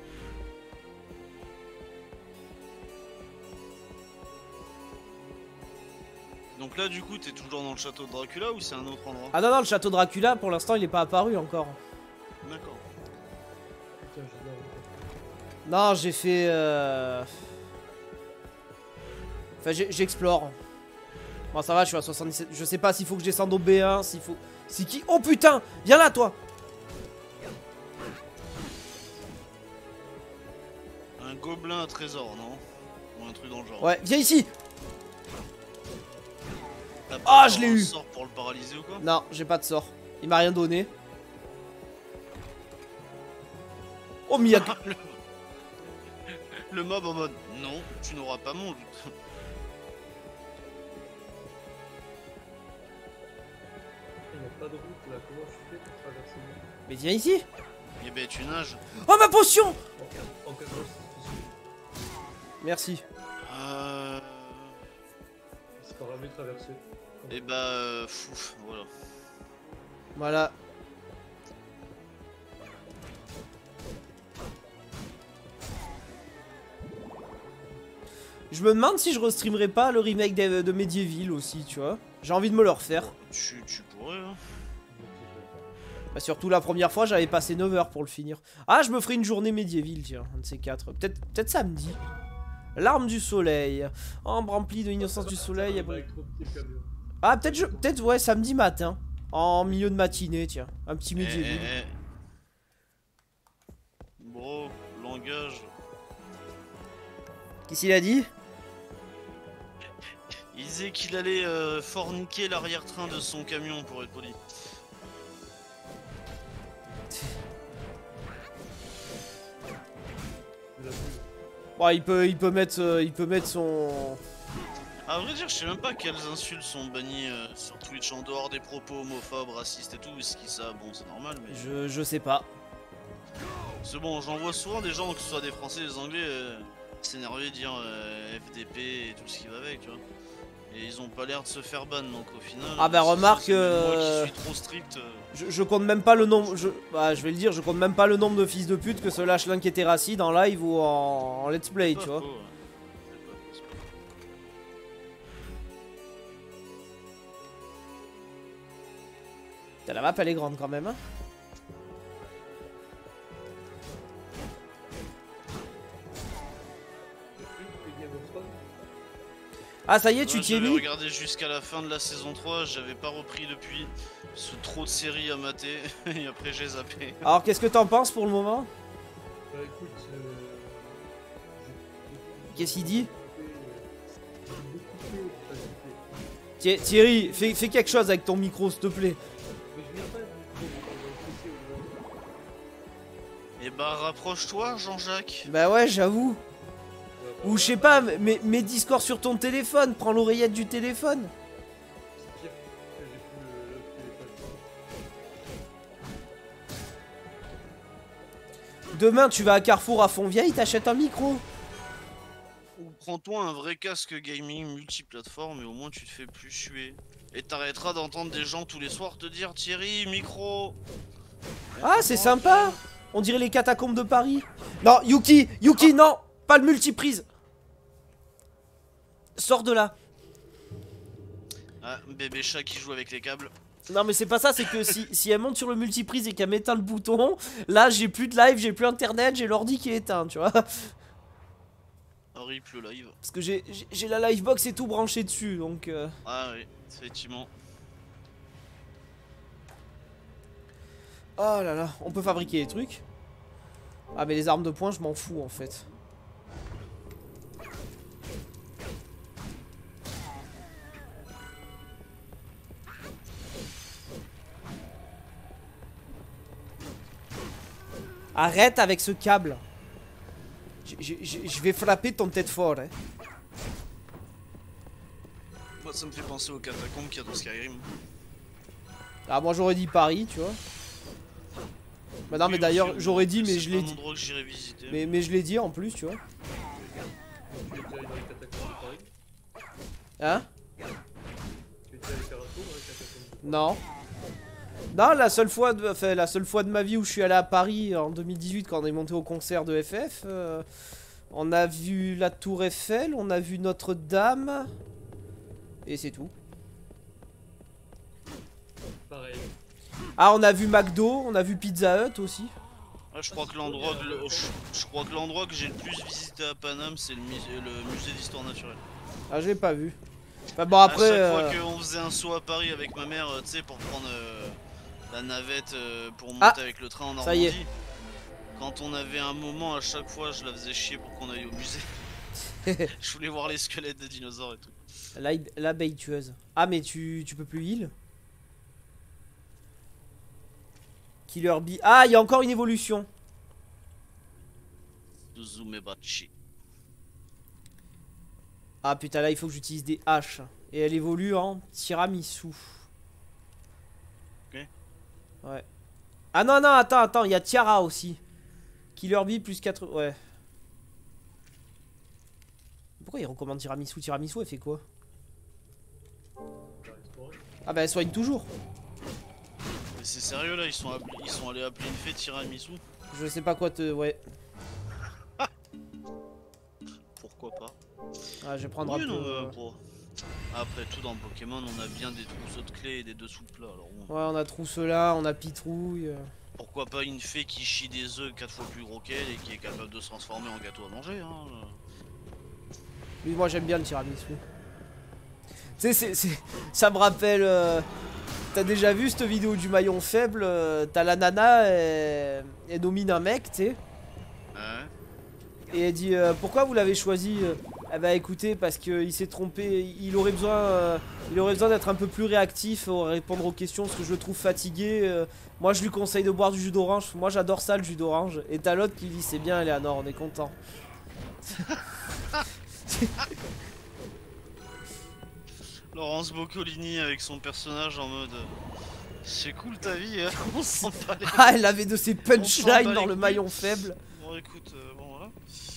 Donc là du coup t'es toujours dans le château de Dracula ou c'est un autre endroit? Ah non, non, le château Dracula, pour l'instant, il est pas apparu encore. D'accord. Putain, je l'ai. Non, j'ai fait... Enfin, j'explore. Bon, ça va, je suis à 77. Je sais pas s'il faut que je descende au B1, s'il faut... C'est qui? Oh putain! Viens là, toi! Un gobelin à trésor, non? Ou un truc dans le genre. Ouais, viens ici! T'as Ah, pas je l'ai un eu. sort pour le paralyser ou quoi? Non, j'ai pas de sort. Il m'a rien donné. Oh, mais il y a... Le mob en mode non, tu n'auras pas mon loot. Il n'y a pas de route là, comment je fais pour traverser? Mais viens ici! Eh ben tu nages. Oh, ma potion! En cas de c'est difficile. Merci. C'est pas grave de traverser. Et bah fouf, voilà. Voilà. Je me demande si je restreamerai pas le remake de Medieval aussi, tu vois. J'ai envie de me le refaire. Tu pourrais hein. Bah, surtout la première fois, j'avais passé 9 heures pour le finir. Ah, je me ferai une journée Medieval, tiens, un de ces quatre. Peut-être samedi. L'arme du soleil. Ambre remplie de l'innocence du soleil. Avec trop de petits camions. Ah, peut-être ouais, samedi matin. En milieu de matinée, tiens. Un petit Medieval. Bro, langage. Qu'est-ce qu'il a dit? Il disait qu'il allait forniquer l'arrière-train de son camion pour être poli. Bon, il peut mettre son... À vrai dire, je sais même pas quelles insultes sont bannies sur Twitch en dehors des propos homophobes, racistes et tout. Ce qui ça, bon, c'est normal, mais. Je sais pas. C'est bon, j'en vois souvent des gens, que ce soit des Français, des Anglais, s'énerver, dire FDP et tout ce qui va avec, tu vois. Et ils ont pas l'air de se faire ban, donc au final. Ah bah remarque. Moi qui suis trop strict. Je compte même pas le nombre. Je vais le dire, je compte même pas le nombre de fils de pute que se lâche l'un qui était raciste en live ou en let's play, tu vois. La map elle est grande quand même, hein. Ah ça y est, tu t'y es mis? J'avais regardé jusqu'à la fin de la saison 3, j'avais pas repris depuis, parce que trop de séries à mater, et après j'ai zappé. Alors qu'est-ce que t'en penses pour le moment? Bah écoute, Qu'est-ce qu'il dit? Thierry, fais quelque chose avec ton micro s'il te plaît. Et bah rapproche-toi Jean-Jacques. Bah ouais, j'avoue. Ou je sais pas, mets Discord sur ton téléphone, prends l'oreillette du téléphone. Demain tu vas à Carrefour à Fontvieille, t'achètes un micro. Ou prends-toi un vrai casque gaming multiplateforme et au moins tu te fais plus suer. Et t'arrêteras d'entendre des gens tous les soirs te dire Thierry, micro. Ah c'est sympa. On dirait les catacombes de Paris. Non, Yuki, Yuki, non, pas le multiprise. Sors de là. Ah, bébé chat qui joue avec les câbles. Non mais c'est pas ça, c'est que si elle monte sur le multiprise et qu'elle m'éteint le bouton, là j'ai plus de live, j'ai plus internet, j'ai l'ordi qui est éteint, tu vois. Rip le live. Parce que j'ai la livebox et tout branché dessus, donc... Ah oui, effectivement. Oh là là, on peut fabriquer des trucs. Ah mais les armes de poing, je m'en fous en fait. Arrête avec ce câble. Je vais frapper ton tête fort. Hein. Moi ça me fait penser aux catacombes qu'il y a dans Skyrim. Ah moi j'aurais dit Paris, tu vois. Bah non mais d'ailleurs j'aurais dit mais je l'ai dit. Mais je l'ai dit en plus, tu vois. Tu es déjà allé dans les catacombes de Paris? Hein? Tu es déjà allé faire un tour dans les catacombes? Non. Non, la seule fois de ma vie où je suis allé à Paris en 2018 quand on est monté au concert de FF, on a vu la Tour Eiffel, on a vu Notre-Dame et c'est tout. Pareil. Ah, on a vu McDo, on a vu Pizza Hut aussi. Ah, je crois que l'endroit que j'ai le plus visité à Paname, c'est le musée d'histoire naturelle. Ah, je l'ai pas vu. Enfin, bon après. À chaque fois qu'on faisait un saut à Paris avec ma mère, tu sais, pour prendre la navette pour monter avec le train en Normandie. Ça y est. Quand on avait un moment, à chaque fois, je la faisais chier pour qu'on aille au musée. Je voulais voir les squelettes de dinosaures et tout. L'abeille tueuse. Ah, mais tu peux plus heal. Killer Bee. Ah, il y a encore une évolution. Zuzumebachi. Ah putain, là il faut que j'utilise des haches. Et elle évolue en tiramisu. Ok. Ouais. Ah non, non, attends, il y a Tiara aussi. Killer Bee plus 4. Ouais. Pourquoi il recommande tiramisu? Tiramisu, elle fait quoi? Ah bah elle soigne toujours. Mais c'est sérieux là, ils sont allés appeler une fée tiramisu? Je sais pas quoi te... Ouais. Pourquoi pas? Ah, je vais prendre oui, un peu... non, bon. Après tout dans Pokémon on a bien des trousseaux de clés et des dessous de plats alors bon. Ouais, on a Trousselin, on a Pitrouille. Pourquoi pas une fée qui chie des œufs 4 fois plus gros qu'elle et qui est capable de se transformer en gâteau à manger hein. Oui, moi j'aime bien le tiramisu. Tu sais, ça me rappelle... T'as déjà vu cette vidéo du maillon faible? T'as la nana, elle domine un mec, tu sais. Ouais. Et elle dit pourquoi vous l'avez choisi? Eh bah écoutez, parce qu'il s'est trompé, il aurait besoin d'être un peu plus réactif, répondre aux questions, parce que je le trouve fatigué. Moi je lui conseille de boire du jus d'orange, moi j'adore ça le jus d'orange. Et t'as l'autre qui dit c'est bien Eleanor, on est content. Laurence Boccolini avec son personnage en mode c'est cool ta vie, hein. On s'en bat les... Ah, elle avait de ses punchlines dans le maillon faible. Bon écoute, bon voilà.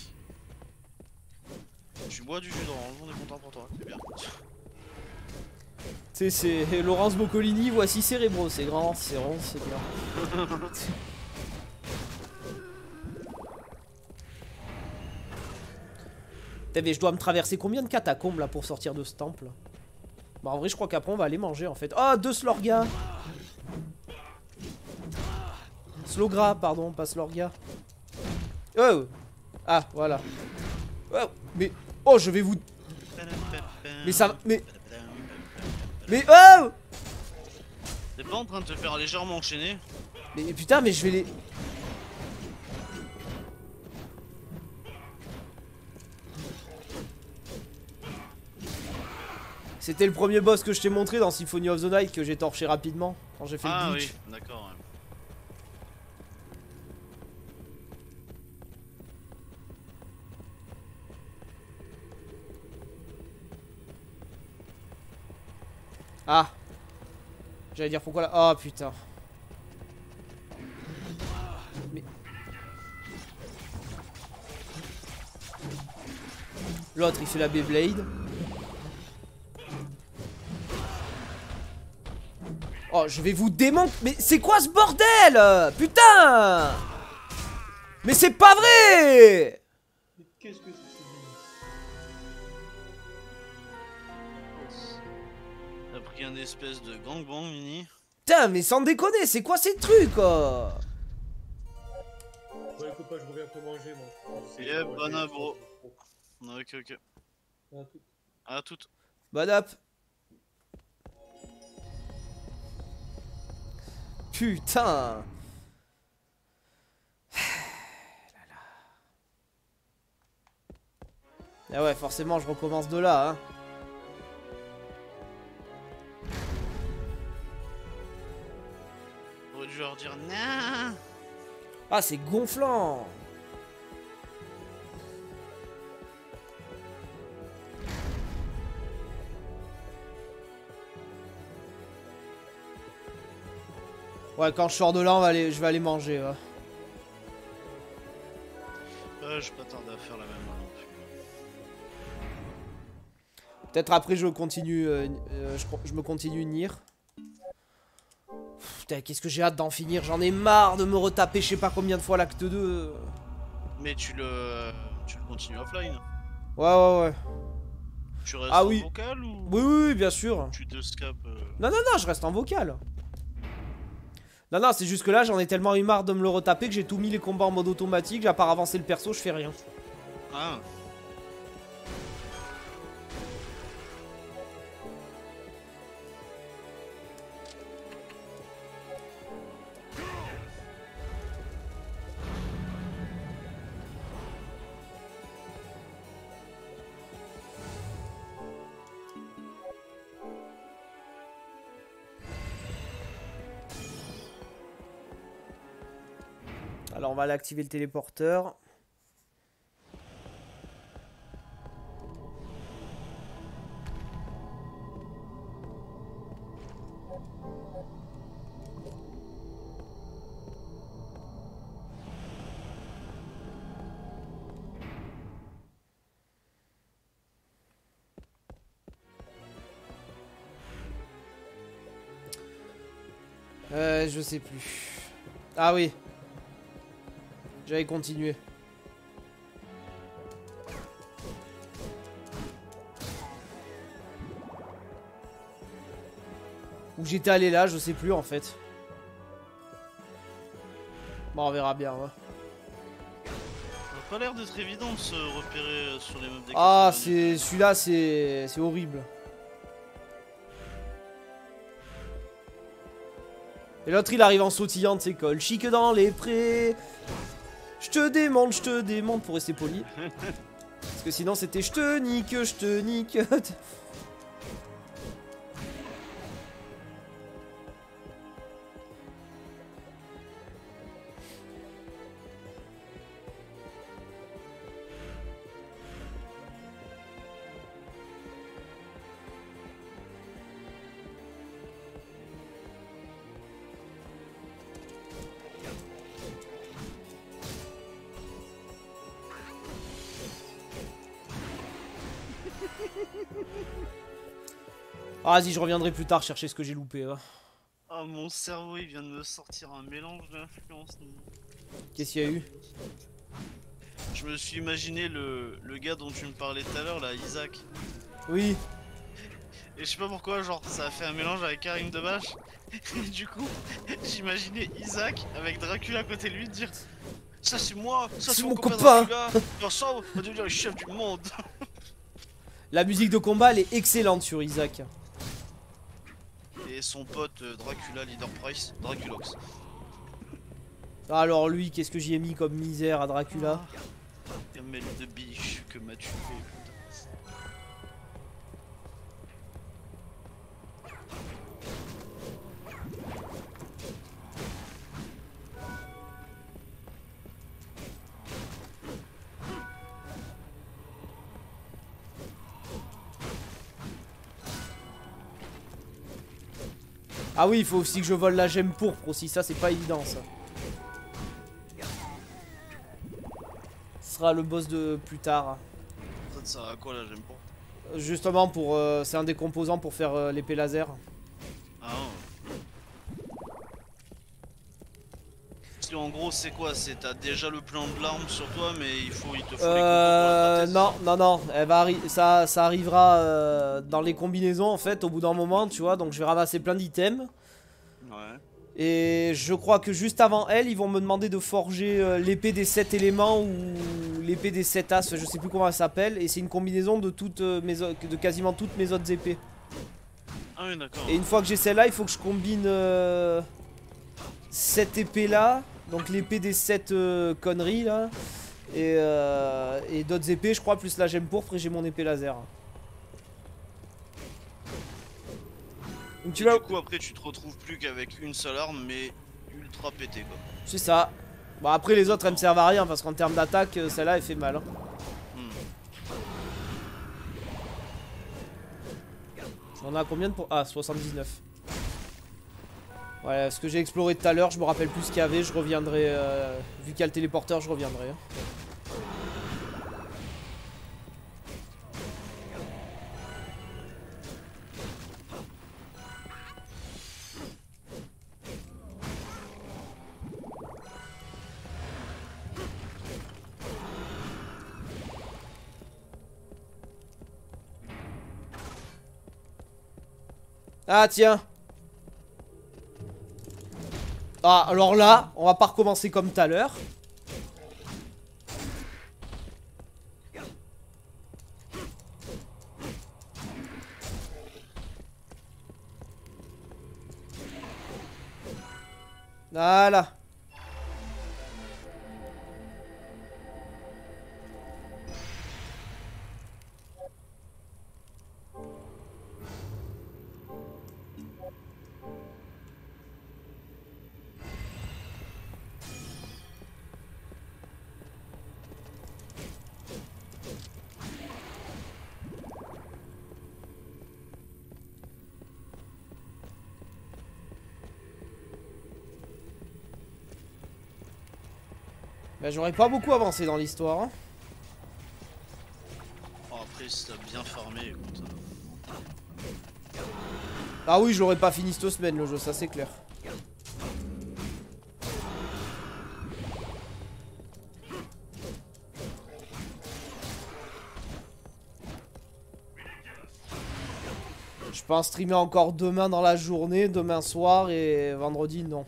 Tu bois du jus d'orange, on est content pour toi, c'est bien. Tu sais, c'est Laurence Boccolini, voici Cérébro, c'est grand, c'est rond, c'est bien. Putain, mais je dois me traverser combien de catacombes là pour sortir de ce temple? Bah en vrai je crois qu'après on va aller manger en fait. Oh, 2 Slorga. Slogra, pardon, pas Slorga. Oh. Ah, voilà. Oh, mais... Oh, je vais vous... Mais ça... Mais... Oh. T'es pas en train de te faire légèrement enchaîner? Mais putain, mais je vais les... C'était le premier boss que je t'ai montré dans Symphony of the Night que j'ai torché rapidement quand j'ai fait le glitch. Ah oui, d'accord. Ouais. Ah. J'allais dire pourquoi là. Oh putain. Mais... L'autre il fait la Beyblade. Oh, je vais vous démonter. Mais c'est quoi ce bordel? Putain! Mais c'est pas vrai! Mais qu'est-ce que c'est T'as pris un espèce de gangbang mini. Putain, mais sans déconner, c'est quoi ces trucs, quoi? Ouais, écoute pas, je reviens pour manger, moi. Yeah, bana, bro. Ok, ok. À tout. À toute. Bon app. Putain. Ah ouais, forcément, je recommence de là, hein. J'aurais dû leur dire non. Ah, c'est gonflant. Ouais, quand je sors de là, je vais aller manger. Ouais. Je vais pas tarder à faire la même non plus. Peut-être après, je continue. Je me continue Nier. Putain, qu'est-ce que j'ai hâte d'en finir. J'en ai marre de me retaper je sais pas combien de fois l'acte 2. Mais tu le continues offline. Ouais. Tu restes Ah en oui. vocal ou Oui, bien sûr. tu te scapes Non, je reste en vocal. Non, c'est juste que là, j'en ai tellement eu marre de me le retaper que j'ai tout mis les combats en mode automatique. À part avancer le perso, je fais rien. Ah. Alors, on va aller activer le téléporteur. Je sais plus. Ah oui. J'avais continué. Où j'étais allé là, je sais plus en fait. Bon, on verra bien. Ouais. Ça a pas l'air d'être évident de se repérer sur les meubles des Ah, casseurs. celui-là, c'est horrible. Et l'autre, il arrive en sautillant de ses cols. Chic dans les prés. Je te démonte pour rester poli. Parce que sinon, c'était je te nique. Ah, vas-y, je reviendrai plus tard chercher ce que j'ai loupé. Ouais. Ah, mon cerveau il vient de me sortir un mélange d'influences. Qu'est-ce qu'il y a eu? Je me suis imaginé le gars dont tu me parlais tout à l'heure là, Isaac. Oui. Et je sais pas pourquoi, genre ça a fait un mélange avec Karim Debache. Et du coup, j'imaginais Isaac avec Dracula à côté de lui dire ça c'est moi, ça c'est mon copain Dracula. Dans ça, on va devenir le chef du monde. La musique de combat, elle est excellente sur Isaac. Et son pote Dracula Leader Price, Draculox. Alors lui, qu'est-ce que j'y ai mis comme misère à Dracula? Gamelle de biche que m'as-tu fait, putain. Ah oui, il faut aussi que je vole la gemme pourpre aussi, ça c'est pas évident ça. Ce sera le boss de plus tard. Ça te sert à quoi là, j'aime pas. Justement pour... c'est un des composants pour faire l'épée laser. Ah. parce qu'en gros c'est quoi? C'est t'as déjà le plan de l'arme sur toi mais il te faut les combos pour la tester. Non, ça arrivera dans les combinaisons en fait au bout d'un moment, tu vois, donc je vais ramasser plein d'items. Ouais. Et je crois que juste avant elle, ils vont me demander de forger l'épée des 7 éléments ou l'épée des 7 as, je sais plus comment elle s'appelle, et c'est une combinaison de de quasiment toutes mes autres épées. Ah oui d'accord. Et une fois que j'ai celle-là, il faut que je combine cette épée là, donc l'épée des 7 conneries là, et d'autres épées je crois, plus la gemme pourpre et j'ai mon épée laser. Donc Du coup après tu te retrouves plus qu'avec une seule arme mais ultra pété quoi. C'est ça. Bon après les autres elles me servent à rien parce qu'en termes d'attaque celle-là elle fait mal. Hein. On a combien de points? Ah 79. Ouais, ce que j'ai exploré tout à l'heure, je me rappelle plus ce qu'il y avait, je reviendrai. Vu qu'il y a le téléporteur, je reviendrai. Ah tiens. Ah alors là, on va pas recommencer comme tout à l'heure. Voilà. Bah, j'aurais pas beaucoup avancé dans l'histoire. Hein. Oh, après si t'as bien farmé, écoute. Ah oui, je l'aurais pas fini cette semaine le jeu, ça c'est clair. Je pense streamer encore demain dans la journée, demain soir et vendredi non.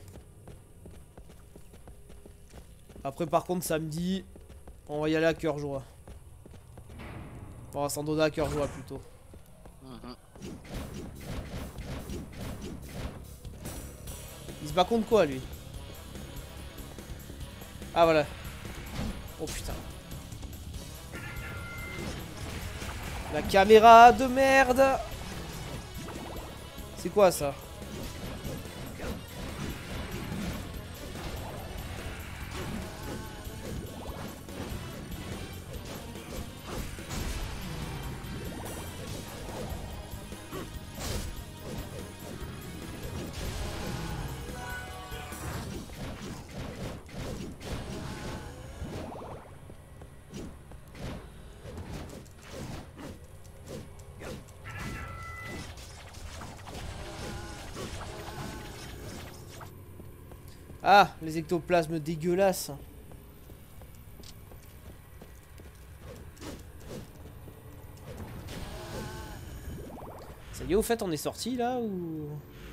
Après par contre samedi, on va y aller à cœur joie. On va s'en donner à cœur joie plutôt. Il se bat contre quoi lui? Ah voilà. Oh putain. La caméra de merde. C'est quoi ça? Ah, les ectoplasmes dégueulasses. Ça y est, au fait, on est sorti là ou...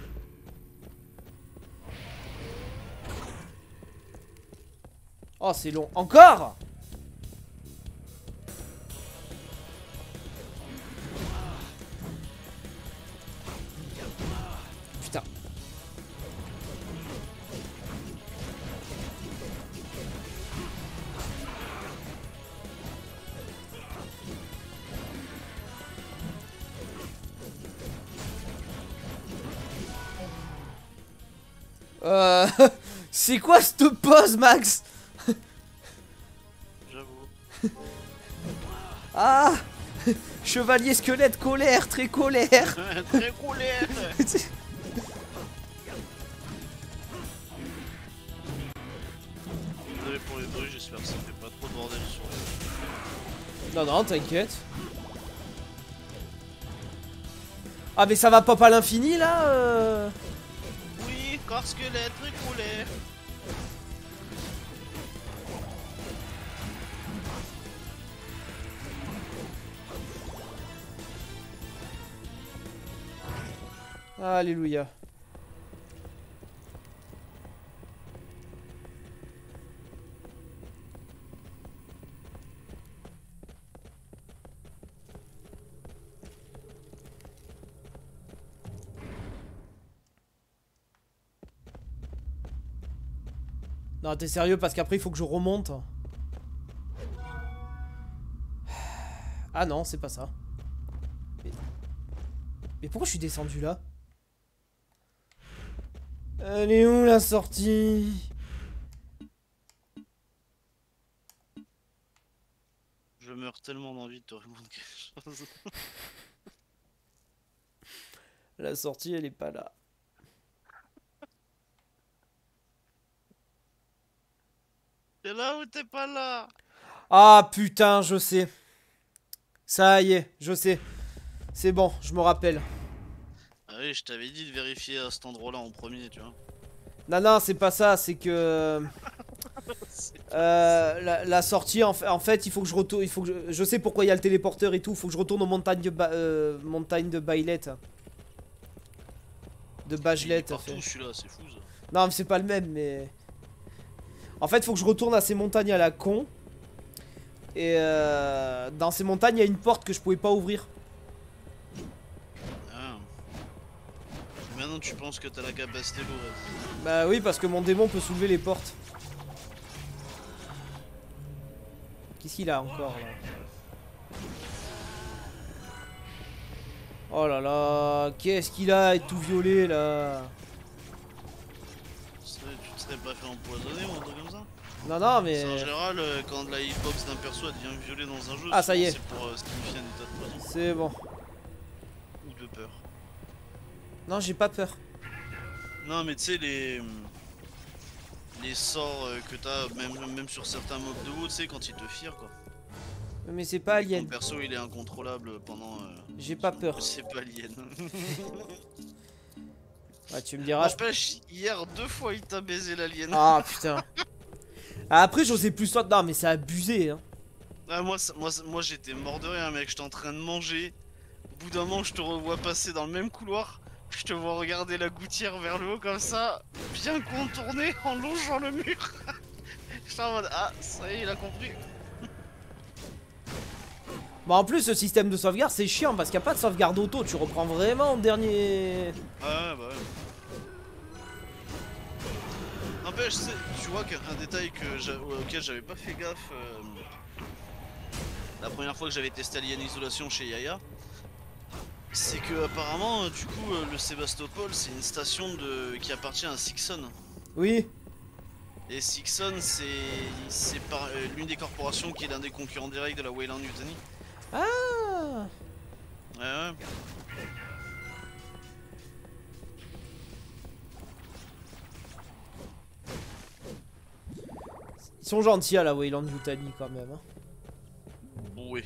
Oh, c'est long. Encore? Putain. C'est quoi cette pose, Max? J'avoue. Ah. Chevalier squelette colère, très colère. Très colère. Désolé pour les bruits, j'espère que ça fait pas trop de bordel sur le... Non, non, t'inquiète. Ah, mais ça va pop à l'infini là Oui, corps squelette, très colère. Alléluia. Non, t'es sérieux parce qu'après il faut que je remonte. Ah non, c'est pas ça. Mais pourquoi je suis descendu là? Elle est où la sortie? Je meurs tellement d'envie de te répondre quelque chose. La sortie elle est pas là. T'es là ou t'es pas là? Ah putain, je sais. Ça y est, je sais. C'est bon, je me rappelle. Ah oui, je t'avais dit de vérifier à cet endroit-là en premier, tu vois. Non, non, c'est pas ça, c'est que... la sortie, en fait, il faut que je retourne... Il faut que je sais pourquoi il y a le téléporteur et tout. Il faut que je retourne aux montagnes de, montagnes de Bailette. De Il est Bagelette. partout celui-là, c'est fou ça. Non, mais c'est pas le même, mais... En fait, il faut que je retourne à ces montagnes à la con. Et dans ces montagnes, il y a une porte que je pouvais pas ouvrir. Ah. Maintenant tu penses que t'as la capacité lourde. Bah oui, parce que mon démon peut soulever les portes. Qu'est-ce qu'il a encore là? Oh là là, qu'est-ce qu'il a, est tout violet là? Tu te serais pas fait empoisonner ou un truc comme ça? Non, non, mais... En général, quand la hitbox d'un perso elle devient violet dans un jeu, Ah, ça y est. c'est pour signifier un état de poison. C'est bon. Ou de peur. Non, j'ai pas peur. Non mais tu sais les sorts que t'as même sur certains mobs de haut, tu sais quand ils te firent quoi. Mais c'est pas Ton alien. perso il est incontrôlable pendant... J'ai pas peur. C'est pas alien. Ah, tu me diras... N'empêche, hier 2 fois il t'a baisé l'alien. Ah putain. Ah, après, j'osais plus sauter. Non, mais c'est abusé, hein. Ah, moi j'étais mort de rire mec, j'étais en train de manger. Au bout d'un moment je te revois passer dans le même couloir. Je te vois regarder la gouttière vers le haut comme ça, bien contourné en longeant le mur. J'étais en mode ah ça y est il a compris. Bah, en plus, ce système de sauvegarde, c'est chiant parce qu'il n'y a pas de sauvegarde auto. Tu reprends vraiment au dernier... Ah ouais bah ouais. N'empêche, tu vois qu'un détail auquel j'avais pas fait gaffe la première fois que j'avais testé Alien Isolation chez Yaya, c'est que apparemment du coup le Sébastopol c'est une station qui appartient à Sixon. Oui. Et Sixon c'est l'une des corporations qui est l'un des concurrents directs de la Weyland Yutani. Ah. Ouais ouais. Ils sont gentils à la Weyland Yutani quand même, hein. Oui.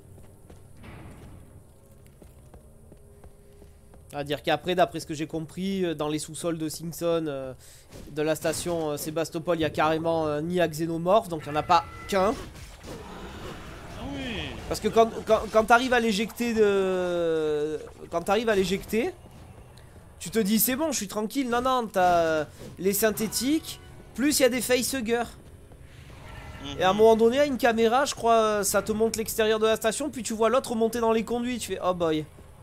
À dire qu'après, d'après ce que j'ai compris, dans les sous-sols de Singson, de la station Sébastopol, il y a carrément un nid à xénomorphes, donc il n'y en a pas qu'un. Oui. Parce que quand t'arrives à l'éjecter Quand t'arrives à l'éjecter, tu te dis c'est bon, je suis tranquille. Non, non, t'as les synthétiques, plus il y a des facehuggers. Et à un moment donné, à une caméra, je crois, ça te montre l'extérieur de la station, puis tu vois l'autre monter dans les conduits. Tu fais oh boy.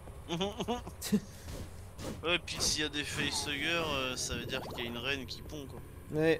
Ouais, puis s'il y a des facehuggers, ça veut dire qu'il y a une reine qui pond quoi. Ouais.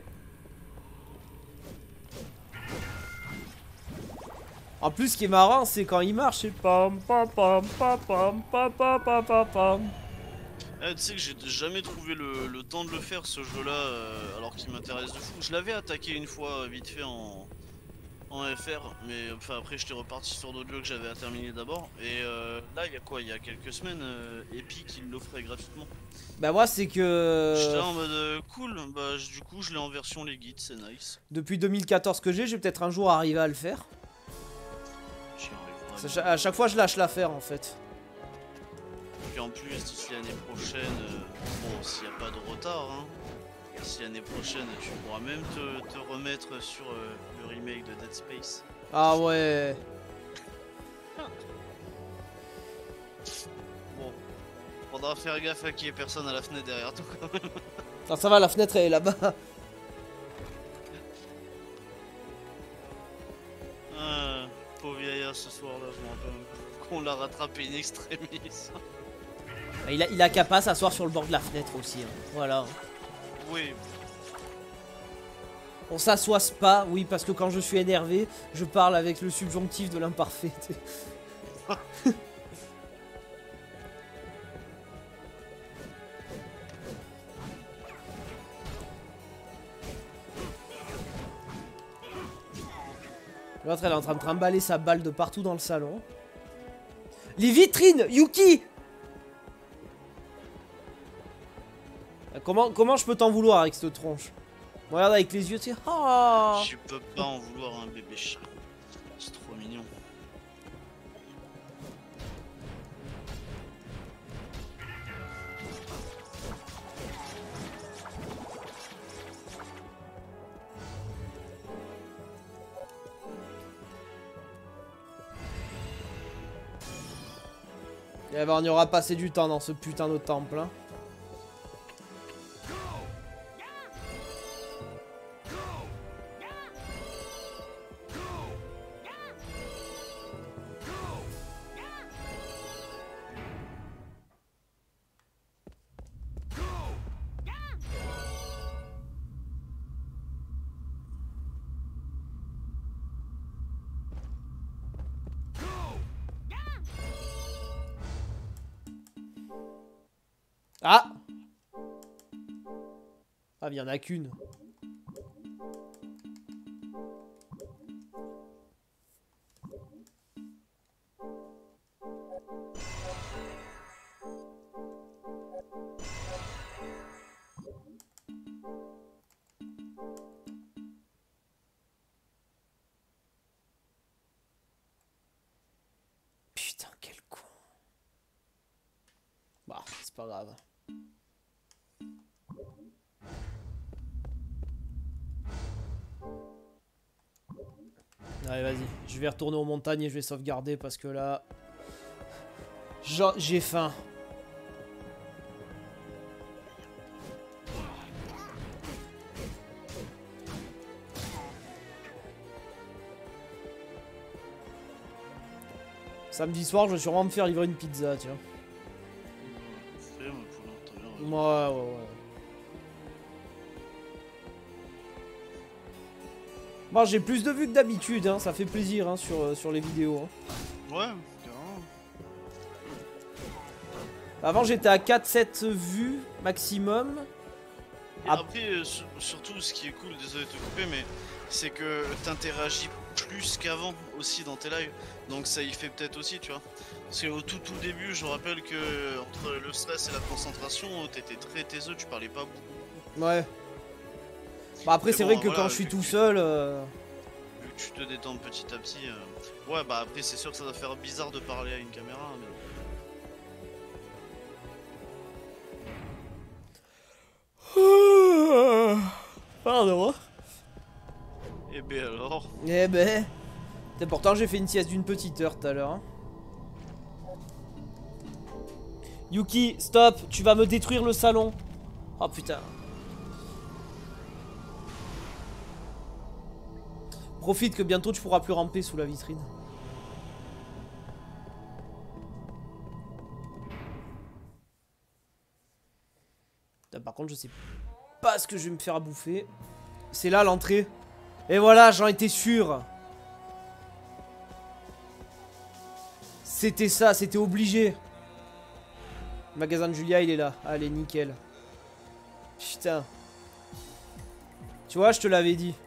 En plus, ce qui est marrant, c'est quand il marche, c'est pam pam pam pam pam pam pam pam pam pam. Tu sais que j'ai jamais trouvé le temps de le faire ce jeu là alors qu'il m'intéresse de fou. Je l'avais attaqué une fois vite fait en FR, mais enfin après j'étais reparti sur d'autres jeux que j'avais à terminer d'abord. Et là il y a quoi? Il y a quelques semaines, Epic il l'offrait gratuitement. Bah moi c'est que... J'étais en mode cool, bah du coup je l'ai en version Legit, c'est nice. Depuis 2014 que j'ai peut-être un jour arriver à le faire. J'y arriverai. À chaque fois je lâche l'affaire en fait. Puis en plus d'ici l'année prochaine, bon s'il n'y a pas de retard, hein, si l'année prochaine tu pourras même te remettre sur le remake de Dead Space. Ah ouais. Bon, Faudra faire gaffe à qu'il y ait personne à la fenêtre derrière toi quand même. Ah, ça va, la fenêtre elle est là-bas. Ah, pauvre vieillard ce soir-là, je me rappelle qu'on l'a rattrapé in extremis. Il a qu'à pas s'asseoir sur le bord de la fenêtre aussi. Hein. Voilà. Oui. On s'assoit pas, oui, parce que quand je suis énervé, je parle avec le subjonctif de l'imparfait. L'autre, elle est en train de trimballer sa balle de partout dans le salon. Les vitrines, Yuki! Comment je peux t'en vouloir avec cette tronche? Regarde avec les yeux, tu sais. Oh. Je peux pas en vouloir à un bébé chat. C'est trop mignon. Eh ben, on y aura passé du temps dans ce putain de temple. Hein. Ah! Ah, il y en a qu'une. Putain, quel con. Bah, c'est pas grave. Allez, vas-y. Je vais retourner aux montagnes et je vais sauvegarder parce que là... J'ai faim. Samedi soir, je vais sûrement me faire livrer une pizza, tiens. Ouais. Bon, j'ai plus de vues que d'habitude, hein, ça fait plaisir hein, sur les vidéos. Hein. Ouais, carrément. Avant, j'étais à 4-7 vues maximum. Et après, surtout, ce qui est cool, désolé de te couper, mais c'est que t'interagis plus qu'avant aussi dans tes lives. Donc ça y fait peut-être aussi, tu vois. Parce qu'au tout début, je me rappelle que entre le stress et la concentration, t'étais très taiseux, tu parlais pas beaucoup. Ouais. Bah après, c'est vrai que quand je suis tout seul... Vu que tu te détends petit à petit... Ouais, bah après, c'est sûr que ça doit faire bizarre de parler à une caméra, mais... Pardon. Eh ben alors... Eh ben... Pourtant, j'ai fait une sieste d'une petite heure tout à l'heure. Hein. Yuki, stop, tu vas me détruire le salon. Oh putain. Profite que bientôt tu pourras plus ramper sous la vitrine. Putain, par contre, je sais pas ce que je vais me faire à bouffer. C'est là l'entrée. Et voilà, j'en étais sûr. C'était ça, c'était obligé. Le magasin de Julia, il est là. Allez, nickel. Putain. Tu vois, je te l'avais dit.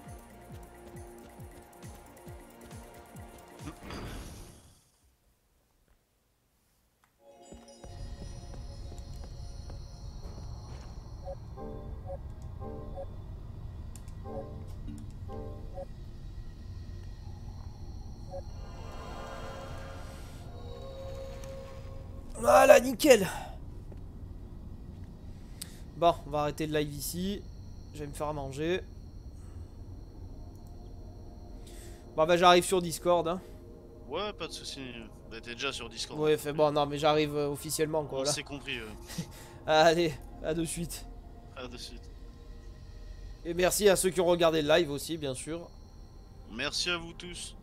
Voilà, nickel. Bon, on va arrêter le live ici. Je vais me faire à manger. Bon bah j'arrive sur Discord. Hein. Ouais, pas de soucis. Bah, t'es déjà sur Discord. Ouais, fait bon, non, mais j'arrive officiellement, quoi, On là. s'est compris. Allez, à de suite. À de suite. Et merci à ceux qui ont regardé le live aussi, bien sûr. Merci à vous tous.